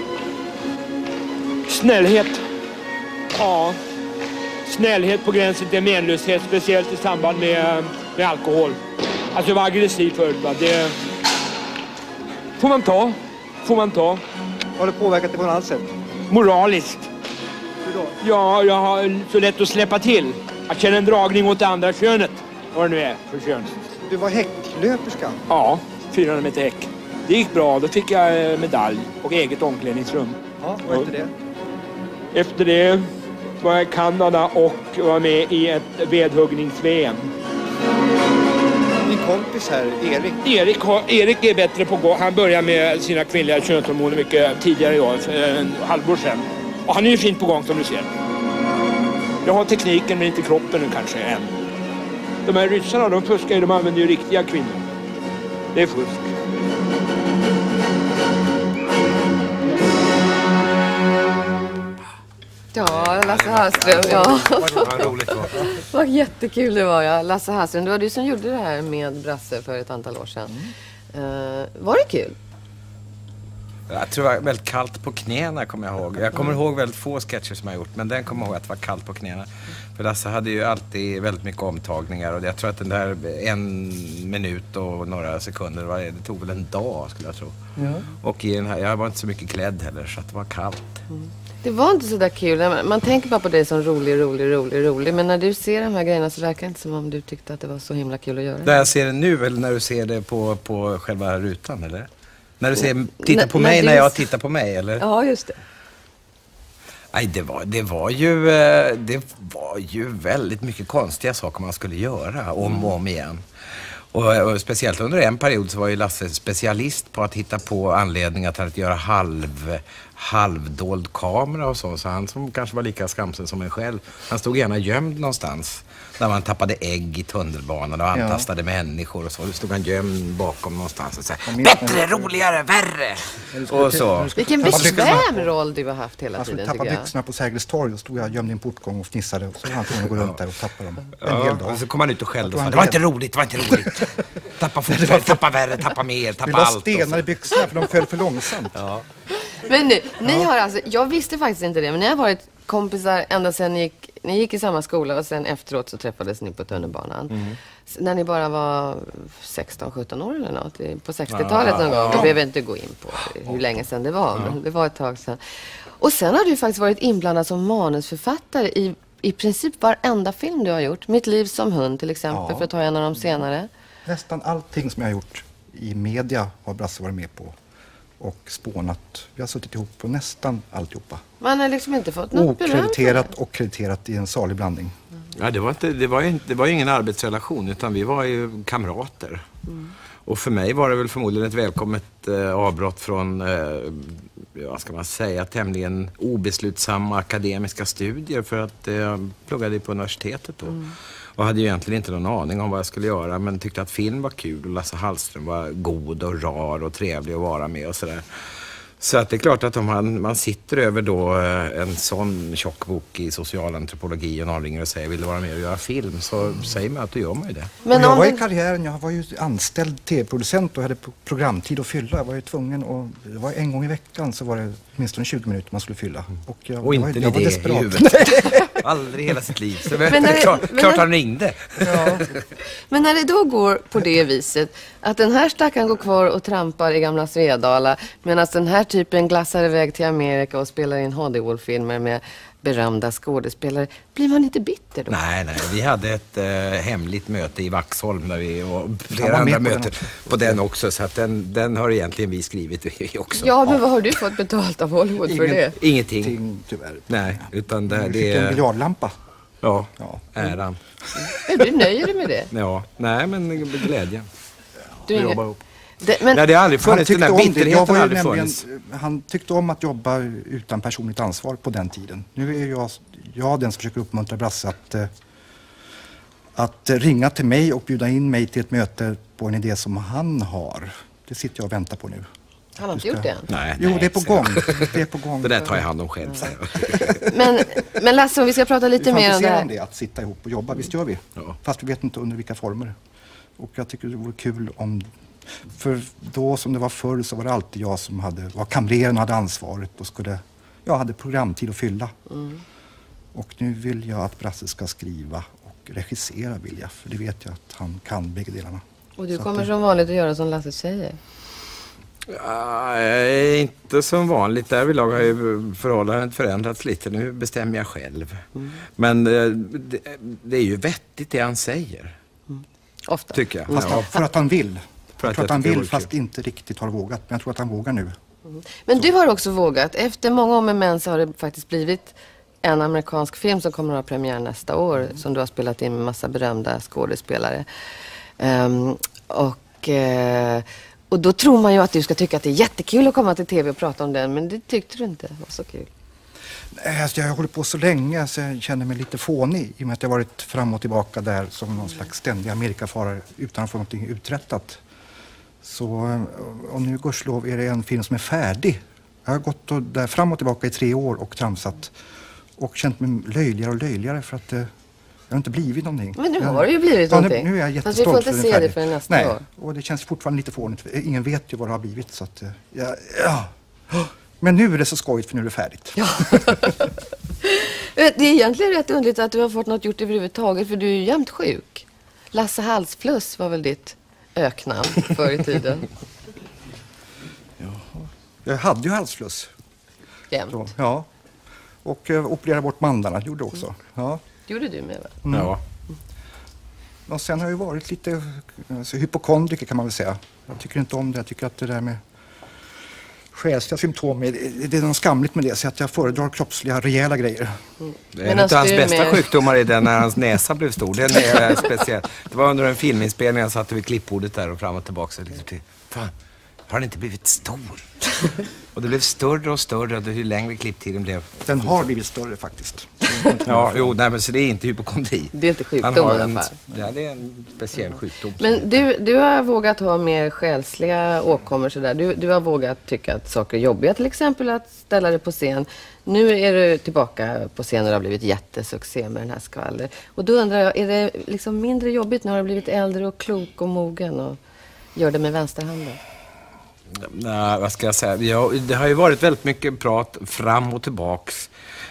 Snällhet. Ja. Snällhet på gränsen till menlöshet, speciellt i samband med alkohol. Alltså jag var aggressiv förut. Va? Det får man ta. Har det påverkat dig på något annat sätt? Moraliskt. Hur då? Ja, jag har så lätt att släppa till. Att känna en dragning åt det andra könet. Vad det nu är för kön. Du var häcklöperska? Ja, 400 meter häck. Det gick bra, då fick jag medalj och eget omklädningsrum. Ja, vad efter det? Efter det var jag i Kanada och var med i ett vedhuggnings-VM. Din kompis här, Erik är bättre på att gå. Han började med sina kvinnliga könshormoner mycket tidigare idag, för en halvår sedan. Och han är ju fint på gång som du ser. Jag har tekniken men inte kroppen kanske än. De här ryssarna, de fuskar ju, de använder ju riktiga kvinnor. Det är fusk. Ja, Lasse Hallström. Ja. Vad roligt det var. Vad jättekul det var, ja. Lasse Hallström, det var du som gjorde det här med Brasse för ett antal år sedan. Var det kul? Jag tror det var väldigt kallt på knäna, kommer jag ihåg. Jag kommer ihåg väldigt få sketcher som jag gjort, men den kommer jag ihåg att det var kallt på knäna. För Lasse hade ju alltid väldigt mycket omtagningar och jag tror att den där 1 minut och några sekunder, det tog väl en dag skulle jag tro. Ja. Och i den här, jag var inte så mycket klädd heller så att det var kallt. Det var inte så där kul. Man tänker bara på dig som rolig. Men när du ser de här grejerna så verkar det inte som om du tyckte att det var så himla kul att göra. När jag ser det nu eller när du ser det på själva rutan, eller? När du tittar på mig när jag tittar på mig, eller? Ja, just det. Nej, det var ju väldigt mycket konstiga saker man skulle göra om och om igen. Och speciellt under en period så var ju Lasse specialist på att hitta på anledningar till att göra halvdold kamera och så han som kanske var lika skamsen som en själv. Han stod gärna gömd någonstans när man tappade ägg i tunnelbanan och antastade människor och så. Då stod han gömd bakom någonstans och sa bättre, roligare, värre! Och så. Vilken bekväm roll du har haft hela tiden, tycker jag. Tappa byxorna på Sergels torg och stod jag gömd i en portgång och fnissade och så var han tvungen att gå runt där och tappa dem en hel dag. Och så kom han ut och skällde och sa, det var inte roligt. Tappa fortare, tappa värre, tappa mer, tappa allt. Det var stenar i byxorna för de föll för långsamt. Ja. Men nu, ni har alltså, jag visste faktiskt inte det, men ni har varit kompisar ända sedan ni gick i samma skola och sen efteråt så träffades ni på tunnelbanan. När ni bara var 16-17 år eller något, på 60-talet någon gång. Jag behöver inte gå in på hur länge sedan det var, men det var ett tag sedan. Och sen har du faktiskt varit inblandad som manusförfattare i princip varenda film du har gjort. Mitt liv som hund till exempel, för att ta en av de senare. Nästan allting som jag har gjort i media har Brasse varit med på. Och spånat. Vi har suttit ihop på nästan alltihopa. Man har liksom inte fått något okrediterat och krediterat i en salig blandning. Ja, det var ju ingen arbetsrelation utan vi var ju kamrater. Och för mig var det väl förmodligen ett välkommet avbrott från, vad ska man säga, tämligen obeslutsamma akademiska studier för att jag pluggade på universitetet då. Och hade ju egentligen inte någon aning om vad jag skulle göra men tyckte att film var kul och Lasse Hallström var god och rar och trevlig att vara med och sådär. Så att det är klart att om man sitter över då en sån tjock bok i socialantropologi och någon ringer och säger vill du vara med och göra film så säger man att då gör man ju det. Men jag var i karriären, jag var ju anställd tv-producent och hade programtid att fylla. Jag var ju tvungen och det var en gång i veckan så var det åtminstone 20 minuter man skulle fylla. Och inte jag var det desperat. i huvudet. Aldrig hela sitt liv. Så klart han ringde. Ja. Men när det då går på det viset att den här stackaren går kvar och trampar i gamla Svedala medan den här typen glassar iväg till Amerika och spelar in Hollywoodfilmer med berömda skådespelare. Blir man inte bitter då? Nej, vi hade ett hemligt möte i Vaxholm och flera andra möten på den också. Så att den har egentligen vi skrivit också. Ja, men vad har du fått betalt av Hollywood för det? Ingenting. Tyvärr. Nej, utan det är en biljardlampa. Ja, äran. Är du nöjd med det? Ja, nej men glädjen. Du jobbar upp. Men nej, det har aldrig funnits, den där bitterheten har aldrig funnits. Han tyckte om att jobba utan personligt ansvar på den tiden. Nu är jag den som försöker uppmuntra Brasse att ringa till mig och bjuda in mig till ett möte på en idé som han har. Det sitter jag och väntar på nu. Han har inte gjort det än? Nej, Jo, det är på gång. Det är på gång. Det där tar jag hand om själv. Men Lasse, om vi ska prata lite mer om det här. Om det, att sitta ihop och jobba, visst gör vi. Ja. Fast vi vet inte under vilka former. Och jag tycker det vore kul om... För då som det var förr så var det alltid jag som var kamreren och hade ansvaret och jag hade programtid att fylla. Mm. Och nu vill jag att Brasse ska skriva och regissera vill jag. För det vet jag att han kan bägge delarna. Och du kommer som vanligt att göra som Lasse säger? Inte som vanligt. Därvidlag har ju förhållandet förändrats lite. Nu bestämmer jag själv. Mm. Men det är ju vettigt det han säger. Mm. Ofta. Tycker jag. Fast för att han vill. Jag tror att han vill fast inte riktigt har vågat. Men jag tror att han vågar nu. Mm. Men du har också vågat. Efter många år med män så har det faktiskt blivit en amerikansk film som kommer att ha premiär nästa år. Som du har spelat in med massa berömda skådespelare. Och då tror man ju att du ska tycka att det är jättekul att komma till tv och prata om den. Men det tyckte du inte var så kul. Alltså jag har hållit på så länge så jag känner mig lite fånig. I och med att jag varit fram och tillbaka där som någon slags ständig Amerikafarare utan att få någonting uträttat. Så, och nu gudskelov är det en film som är färdig. Jag har gått där fram och tillbaka i 3 år och tramsat. Och känt mig löjligare och löjligare för att jag har inte blivit någonting. Men nu har det ju blivit någonting. Nu är jag jättestolt. Fast vi får inte se det för nästa år. Och det känns fortfarande lite fånigt. Ingen vet ju vad det har blivit. Så att, ja. Men nu är det så skojigt för nu är det färdigt. Ja. Det är egentligen rätt underligt att du har fått något gjort överhuvudtaget. För du är ju jämt sjuk. Lasse Halsfluss var väl ditt öknamn förr i tiden. Jag hade ju halsfluss. Jämt? Så, ja. Och opererade bort mandlarna gjorde också. Ja. Gjorde du med va? Mm. Ja. Och sen har jag ju varit lite hypokondriker kan man väl säga. Jag tycker inte om det. Jag tycker att det där med själsliga symptom, det är något skamligt med det. Så att jag föredrar kroppsliga, rejäla grejer. Mm. En av hans bästa sjukdomar är den när hans näsa blev stor. Den är speciell. Det var under en filminspelning jag satt vid klippbordet där och fram och tillbaka. Så liksom, fan, har den inte blivit stor? Och det blev större och större hur längre klipptiden blev. Den har blivit större faktiskt. Ja, jo, nej, men så det är inte hypokondri. Det är inte sjukdom i alla fall. Ja, det är en speciell sjukdom. Men du har vågat ha mer själsliga åkommor sådär. Du har vågat tycka att saker är jobbiga, till exempel att ställa dig på scen. Nu är du tillbaka på scen och det har blivit jättesuccé med den här skvaller. Och då undrar jag, är det liksom mindre jobbigt när du har blivit äldre och klok och mogen och gör det med vänsterhanden? Nej, vad ska jag säga? Det har ju varit väldigt mycket prat fram och tillbaks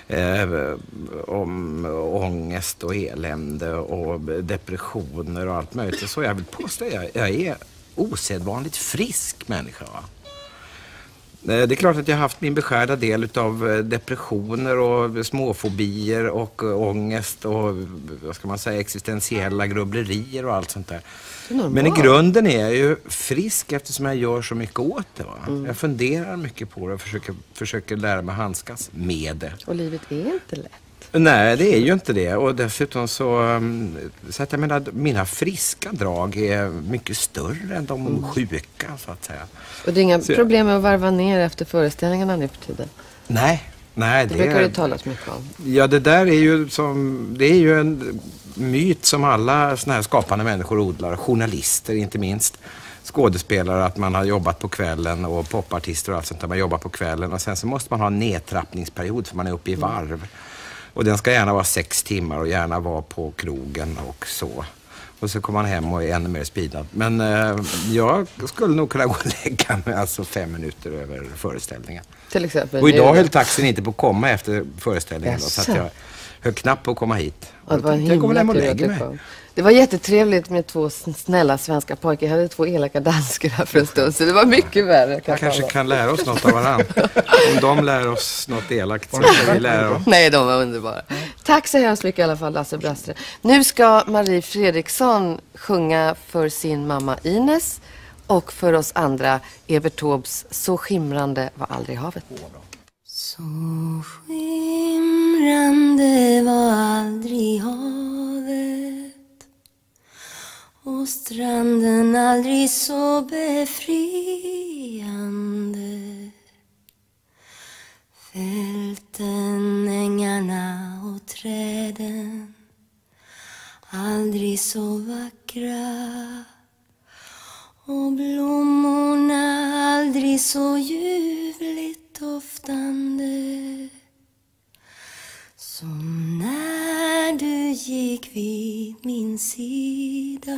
om ångest och elände och depressioner och allt möjligt. Så jag vill påstå att jag är osedvanligt frisk människa. Va? Det är klart att jag har haft min beskärda del av depressioner och småfobier och ångest och vad ska man säga, existentiella grubblerier och allt sånt där. Men i grunden är jag ju frisk eftersom jag gör så mycket åt det. Va? Mm. Jag funderar mycket på det och försöker lära mig handskas med det. Och livet är inte lätt. Nej, det är ju inte det. Och dessutom så att jag menar, mina friska drag är mycket större än de sjuka, så att säga. Och det är inga problem med att varva ner efter föreställningarna nu för tiden? Nej, det brukar ju talas mycket om. Ja, det där är ju en myt som alla såna här skapande människor odlar, journalister inte minst, skådespelare, att man har jobbat på kvällen och popartister och allt sånt där, man jobbar på kvällen och sen så måste man ha en nedtrappningsperiod för man är uppe i varv. Och den ska gärna vara 6 timmar och gärna vara på krogen och så. Och så kommer man hem och är ännu mer speedad. Men jag skulle nog kunna gå och lägga mig alltså 5 minuter över föreställningen. Till exempel. Och idag höll taxin inte på att komma efter föreställningen. Då, så att jag höll knappt på att komma hit. Ja, det var en himla tur. Det var jättetrevligt med 2 snälla svenska pojkar. Jag hade 2 elaka danskar här för en stund. Så det var mycket värre. Jag kanske kan lära oss något av varandra. Om de lär oss något elakt så ska vi lära oss. Nej, de var underbara. Tack så hemskt mycket i alla fall, Lasse Brastre. Nu ska Marie Fredriksson sjunga för sin mamma Ines. Och för oss andra Evert Taubes Så skimrande var aldrig havet. Så skimrande var aldrig havet och stranden aldrig så befriande. Fälten, ängarna och träden aldrig så vackra och blommorna aldrig så ljuvligt doftande. Som när du gick vid min sida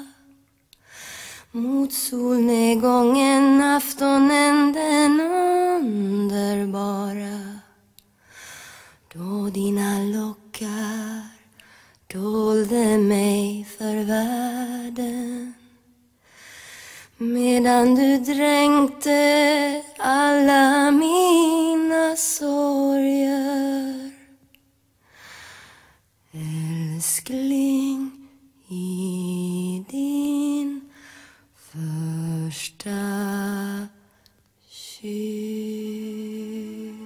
mot solnedgången, aftonen den underbara, då dina lockar dolde mig för världen, medan du dränkte alla mina sorger. Älskling, i din första kyss.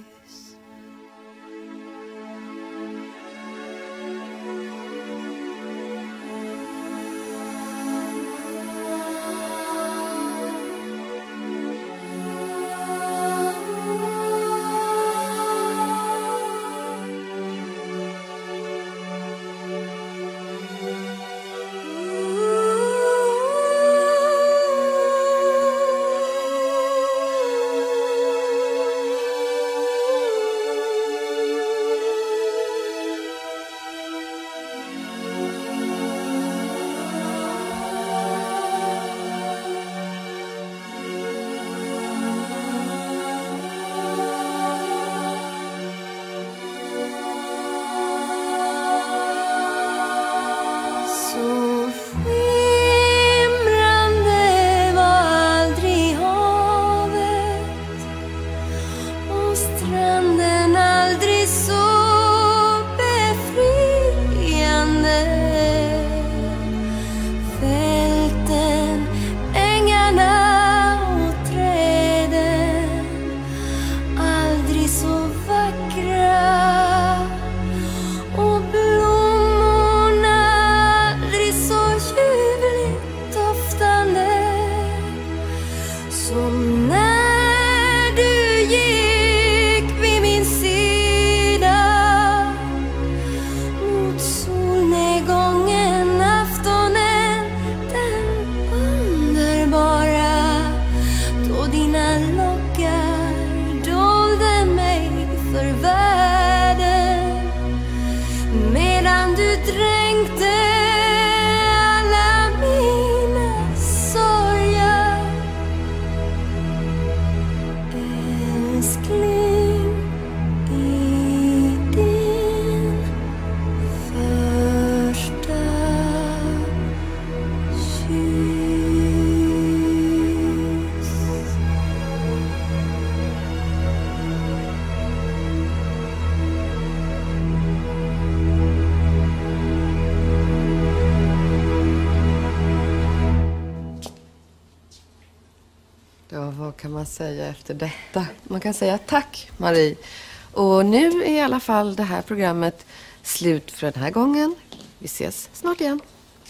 Vad kan man säga efter detta? Man kan säga tack, Marie. Och nu är i alla fall det här programmet slut för den här gången. Vi ses snart igen.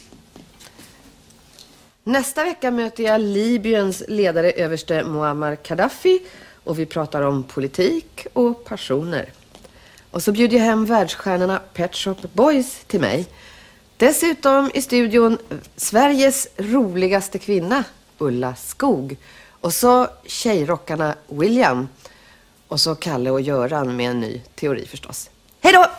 Nästa vecka möter jag Libyens ledare överste Muammar Gaddafi och vi pratar om politik och passioner. Och så bjuder jag hem världsstjärnorna Pet Shop Boys till mig. Dessutom i studion Sveriges roligaste kvinna, Ulla Skog. Och så tjejrockarna William. Och så Kalle och Göran med en ny teori förstås. Hej då!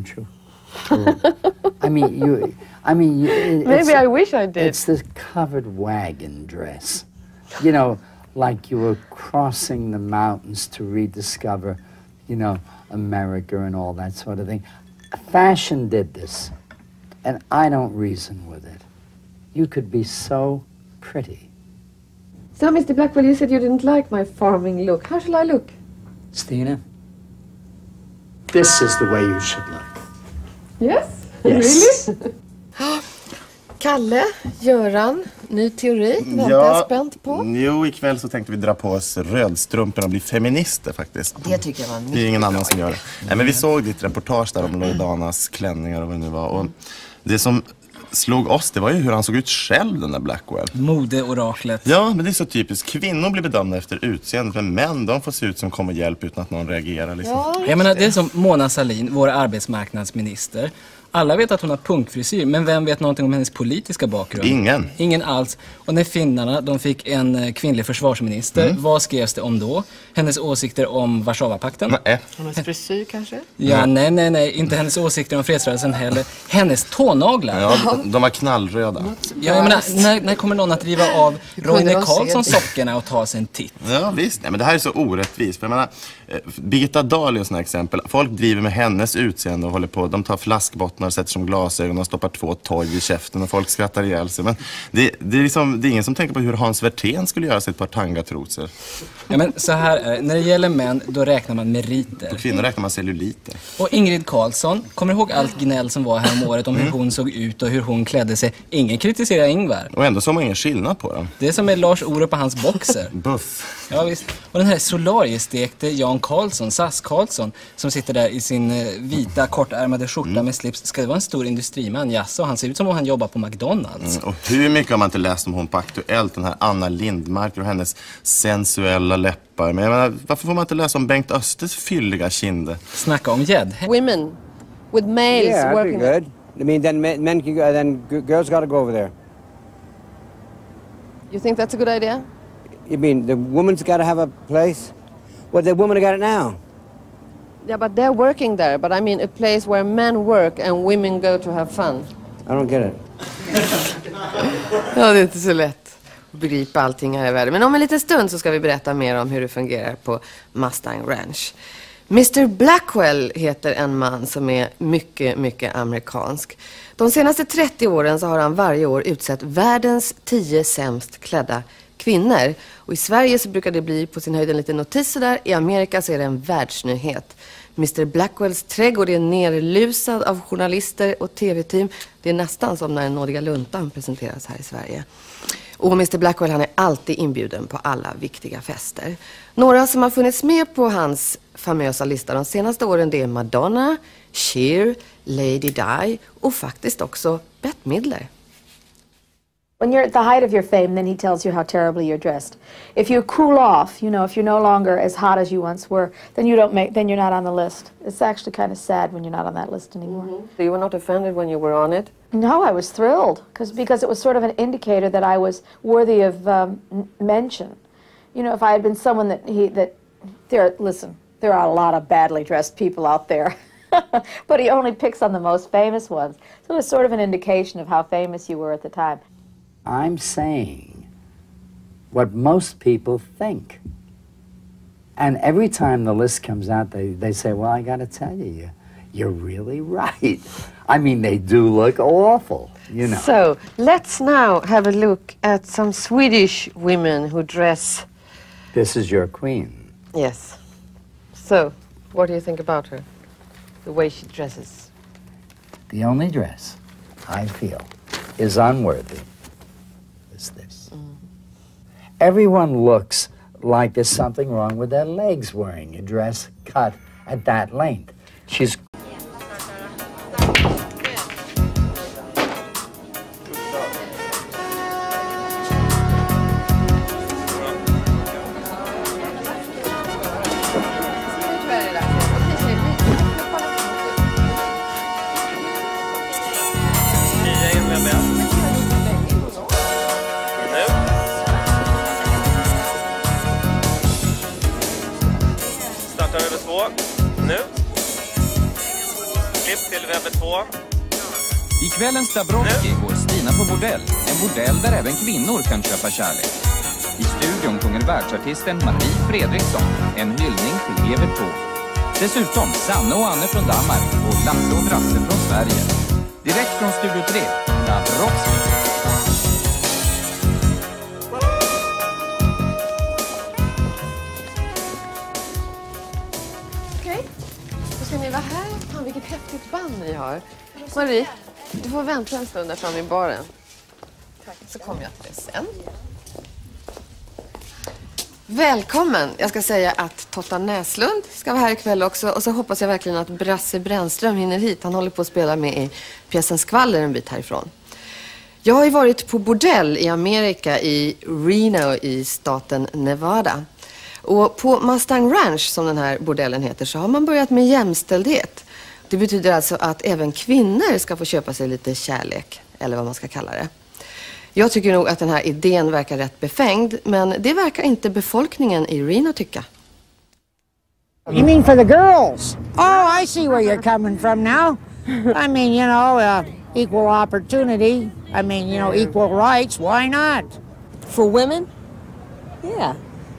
you? I mean, Maybe I wish I did. It's the covered wagon dress. You know, like you were crossing the mountains to rediscover, you know, America and all that sort of thing. Fashion did this, and I don't reason with it. You could be so pretty. So, Mr. Blackwell, you said you didn't like my farming look. How shall I look? Stina, this is the way you should look. Yes? Yes. Really? Kalle, Göran, ny teori. Väntar jag spänt på. Jo, ikväll så tänkte vi dra på oss rödstrumporna och bli feminister faktiskt. Det tycker jag var Det är ingen annan som gör det. Nej, men vi såg ditt reportage där om Loredanas klänningar och vad det nu var. Och det som slog oss, det var ju hur han såg ut själv, den där Blackwell. Modeoraklet. Ja, men det är så typiskt. Kvinnor blir bedömda efter utseendet, men män, de får se ut som kommer hjälp utan att någon reagerar. Liksom. Ja, jag menar, det är som Mona Sahlin, vår arbetsmarknadsminister. Alla vet att hon har punkfrisyr, men vem vet någonting om hennes politiska bakgrund? Ingen. Ingen alls. Och när finnarna, de fick en kvinnlig försvarsminister, vad skrevs det om då? Hennes åsikter om Warszawapakten? Nej. Hennes frisyr kanske? Ja, nej. Inte hennes åsikter om fredsrörelsen heller. Hennes tånaglar. Ja, de var knallröda. Ja, jag menar, när kommer någon att riva av Roine Carlsson sockorna och ta sig en titt? Ja, visst. Nej, men det här är så orättvist. För jag menar, Birgitta Dahl är en sån här exempel. Folk driver med hennes utseende och håller på. De tar flaskbottnar, sätter som glasögon och stoppar 2 torg i käften och folk skrattar ihjäl sig. Men det är ingen som tänker på hur Hans Werthén skulle göra sig ett par tangatrosor. Ja, men så här, när det gäller män, då räknar man meriter. På kvinnor räknar man celluliter. Och Ingrid Carlsson, kommer ihåg allt gnäll som var här om året om hur hon såg ut och hur hon klädde sig? Ingen kritiserar Ingvar. Och ändå så har man ingen skillnad på dem. Det är som är Lars Orup på hans boxer. Buff. Ja, visst. Och den här solariestekte Jan Carlsson, SAS Carlsson, som sitter där i sin vita kortärmade skjorta med slips. Ska det vara en stor industriman? Jaså, han ser ut som om han jobbar på McDonalds. Och hur mycket har man inte läst om hon på Aktuellt, den här Anna Lindmark och hennes sensuella läppar. Men jag menar, varför får man inte läsa om Bengt Östers fylliga kinder? Snacka om gädd. Women with males yeah, working. Yeah, that'd be good. I mean, then men can go, then girls got to go over there. You think that's a good idea? You mean the woman's got to have a place? Well, the women have got it now. Yeah, but they're working there. But I mean a place where men work and women go to have fun. I don't get it. Ja, det är inte så lätt att begripa allting här i världen. Men om en liten stund så ska vi berätta mer om hur det fungerar på Mustang Ranch. Mr. Blackwell heter en man som är mycket, mycket amerikansk. De senaste 30 åren så har han varje år utsett världens 10 sämst klädda kvinnor. Och i Sverige så brukar det bli på sin höjd en liten notis där. I Amerika så är det en världsnyhet. Mr. Blackwells trädgård är nerlusad av journalister och tv-team. Det är nästan som när den nådiga luntan presenteras här i Sverige. Och Mr. Blackwell, han är alltid inbjuden på alla viktiga fester. Några som har funnits med på hans famösa lista de senaste åren, det är Madonna, Cher, Lady Di och faktiskt också Bette Midler. When you're at the height of your fame, then he tells you how terribly you're dressed. If you cool off, you know, if you're no longer as hot as you once were, then you're not on the list. It's actually kind of sad when you're not on that list anymore. So you were not offended when you were on it? No, I was thrilled because it was sort of an indicator that I was worthy of mention. You know, if I had been someone there are a lot of badly dressed people out there. But he only picks on the most famous ones. So it was sort of an indication of how famous you were at the time. I'm saying what most people think. And every time the list comes out, they say, well, I got to tell you, you're really right. I mean, they do look awful, you know. So, let's now have a look at some Swedish women who dress. This is your queen. Yes. So, what do you think about her? The way she dresses? The only dress I feel is unworthy is this. Everyone looks like there's something wrong with their legs wearing a dress cut at that length. She's Klipp till webb 2. I kvällens Dabrowski går Stina på bordell. En bordell där även kvinnor kan köpa kärlek. I studion sjunger världsartisten Marie Fredriksson en hyllning till Evert Taube. Dessutom Sanne och Anne från Danmark och Lasse och Brasse från Sverige. Direkt från Studio 3, Dabrowski. Okej, då ska ni vara här. Fan, vilket häftigt band ni har. Marie, du får vänta en stund där fram i baren. Tack. Så kommer jag till det sen. Välkommen! Jag ska säga att Totta Näslund ska vara här ikväll också. Och så hoppas jag verkligen att Brasse Brännström hinner hit. Han håller på att spela med i pjäsen Skvaller en bit härifrån. Jag har ju varit på bordell i Amerika, i Reno i staten Nevada. Och på Mustang Ranch, som den här bordellen heter, så har man börjat med jämställdhet. Det betyder alltså att även kvinnor ska få köpa sig lite kärlek, eller vad man ska kalla det. Jag tycker nog att den här idén verkar rätt befängd, men det verkar inte befolkningen i Reno tycka. You mean for the girls? Oh, I see where you're coming from now. I mean, you know, equal opportunity. I mean, you know, equal rights. Why not? For women? Yeah.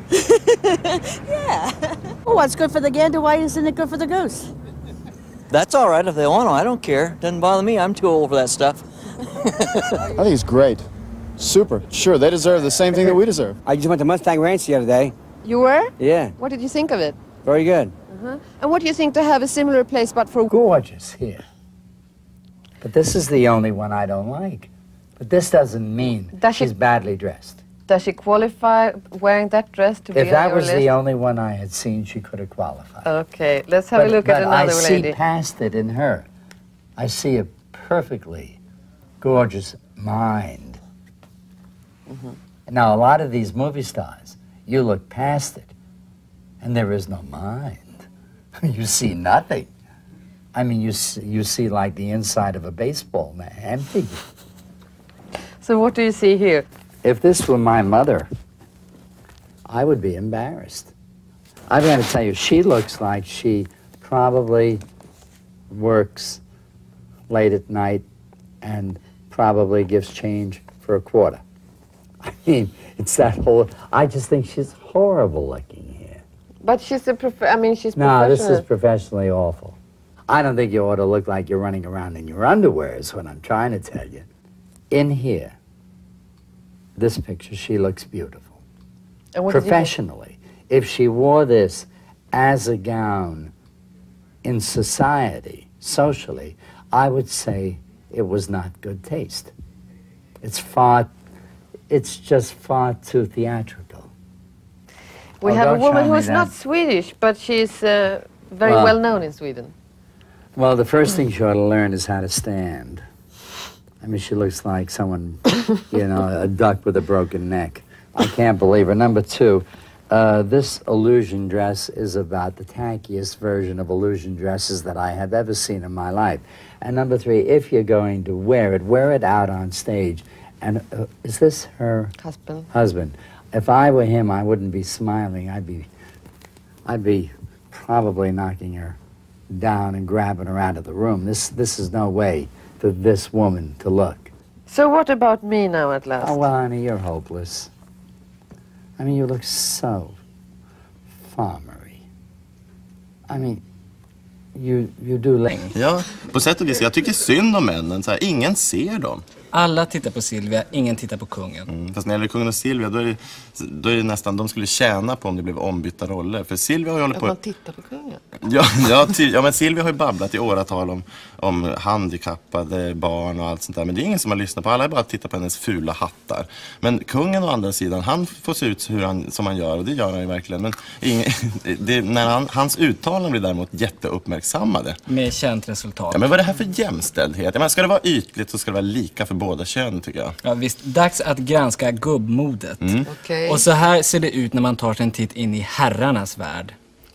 Yeah. Well, what's good for the gander? Why isn't it good for the goose? That's all right if they want to. I don't care. Doesn't bother me. I'm too old for that stuff. I think it's great. Super. Sure, they deserve the same thing that we deserve. I just went to Mustang Ranch the other day. You were? Yeah. What did you think of it? Very good. And what do you think to have a similar place but for... Gorgeous here. But this is the only one I don't like. But this doesn't mean she's badly dressed. Does she qualify wearing that dress to be on If that your was list? the only one I had seen, she could have qualified. Okay, let's have a look at another I lady. see past it in her. I see a perfectly gorgeous mind. Now, a lot of these movie stars, you look past it, and there is no mind. You see nothing. I mean, you see like the inside of a baseball, empty. So what do you see here? If this were my mother, I would be embarrassed. I've got to tell you, she looks like she probably works late at night and probably gives change for a quarter. I mean, it's that whole... I just think she's horrible looking here. But she's a she's No, professional. this is professionally awful. I don't think you ought to look like you're running around in your underwear is what I'm trying to tell you. In here, this picture, she looks beautiful. And what did you think? Professionally. If she wore this as a gown in society, socially, I would say it was not good taste. It's just far too theatrical. We Oh, have a don't woman show who me is that. not Swedish, but she's very Well- well known in Sweden. Well, the first thing she ought to learn is how to stand. I mean, she looks like someone, you know, a duck with a broken neck. I can't believe her. Number two, this illusion dress is about the tackiest version of illusion dresses that I have ever seen in my life. And number three, if you're going to wear it out on stage. And is this her husband? Husband. If I were him, I wouldn't be smiling. I'd be probably knocking her down and grabbing her out of the room. This is no way for this woman to look. So what about me now at last? Oh, well, honey, you're hopeless. I mean, you look so farmery. I mean, you do lame. Ja, på sätt och vis. Jag tycker synd om männen. Så här, ingen ser dem. Alla tittar på Silvia, ingen tittar på kungen. Fast när det gäller kungen och Silvia, då är det nästan, de skulle tjäna på om det blev ombytta roller. För Silvia har ju hållit på... Att man tittar på kungen? Ja, men Silvia har ju babblat i åratal om handikappade barn och allt sånt där. Men det är ingen som har lyssnat på. Alla är bara att titta på hennes fula hattar. Men kungen å andra sidan, han får se ut som han gör. Och det gör han ju verkligen. Men hans uttalanden blir däremot jätteuppmärksammade. Med känt resultat. Ja, men vad är det här för jämställdhet? Jag menar, ska det vara ytligt så ska det vara lika för båda kön, tycker jag. Ja, visst. Dags att granska gubbmodet. Okej. Och så här ser det ut när man tar sig en titt in i herrarnas värld.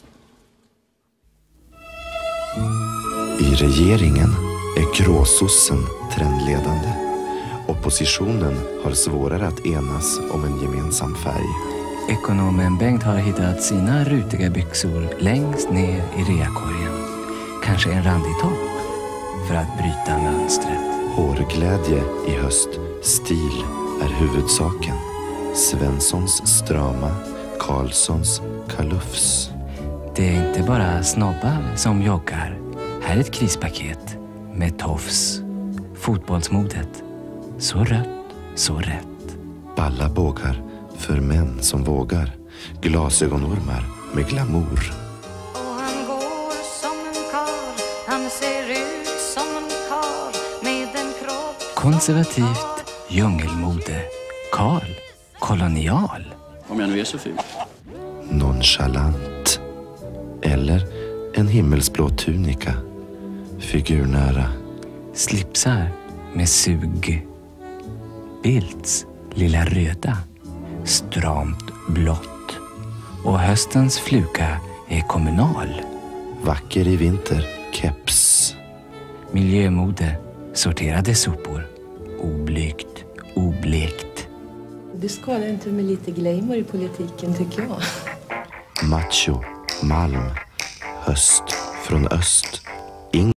I regeringen är gråsossen trendledande. Oppositionen har svårare att enas om en gemensam färg. Ekonomen Bengt har hittat sina rutiga byxor längst ner i reakorgen. Kanske en randig topp för att bryta mönstret. Hårglädje i höst, stil är huvudsaken. Svenssons strama, Karlssons kalufs. Det är inte bara snobbar som joggar. Här är ett krispaket med tofs. Fotbollsmodet. Så rött, så rätt. Balla bågar för män som vågar. Glasögonormar med glamour. Han går som en karl, han ser ut som en karl med en kropp. Konservativt djungelmode. Karl. Kolonial. Om jag nu är så ful. Nonchalant. Eller en himmelsblå tunika. Figurnära. Slipsar med sug. Bildts lilla röda. Stramt blått. Och höstens fluga är kommunal. Vacker i vinter, keps. Miljömode. Sorterade sopor. Oblygt, oblekt. Det skadar inte med lite glamour i politiken, tycker jag. Macho, Malm, höst från öst.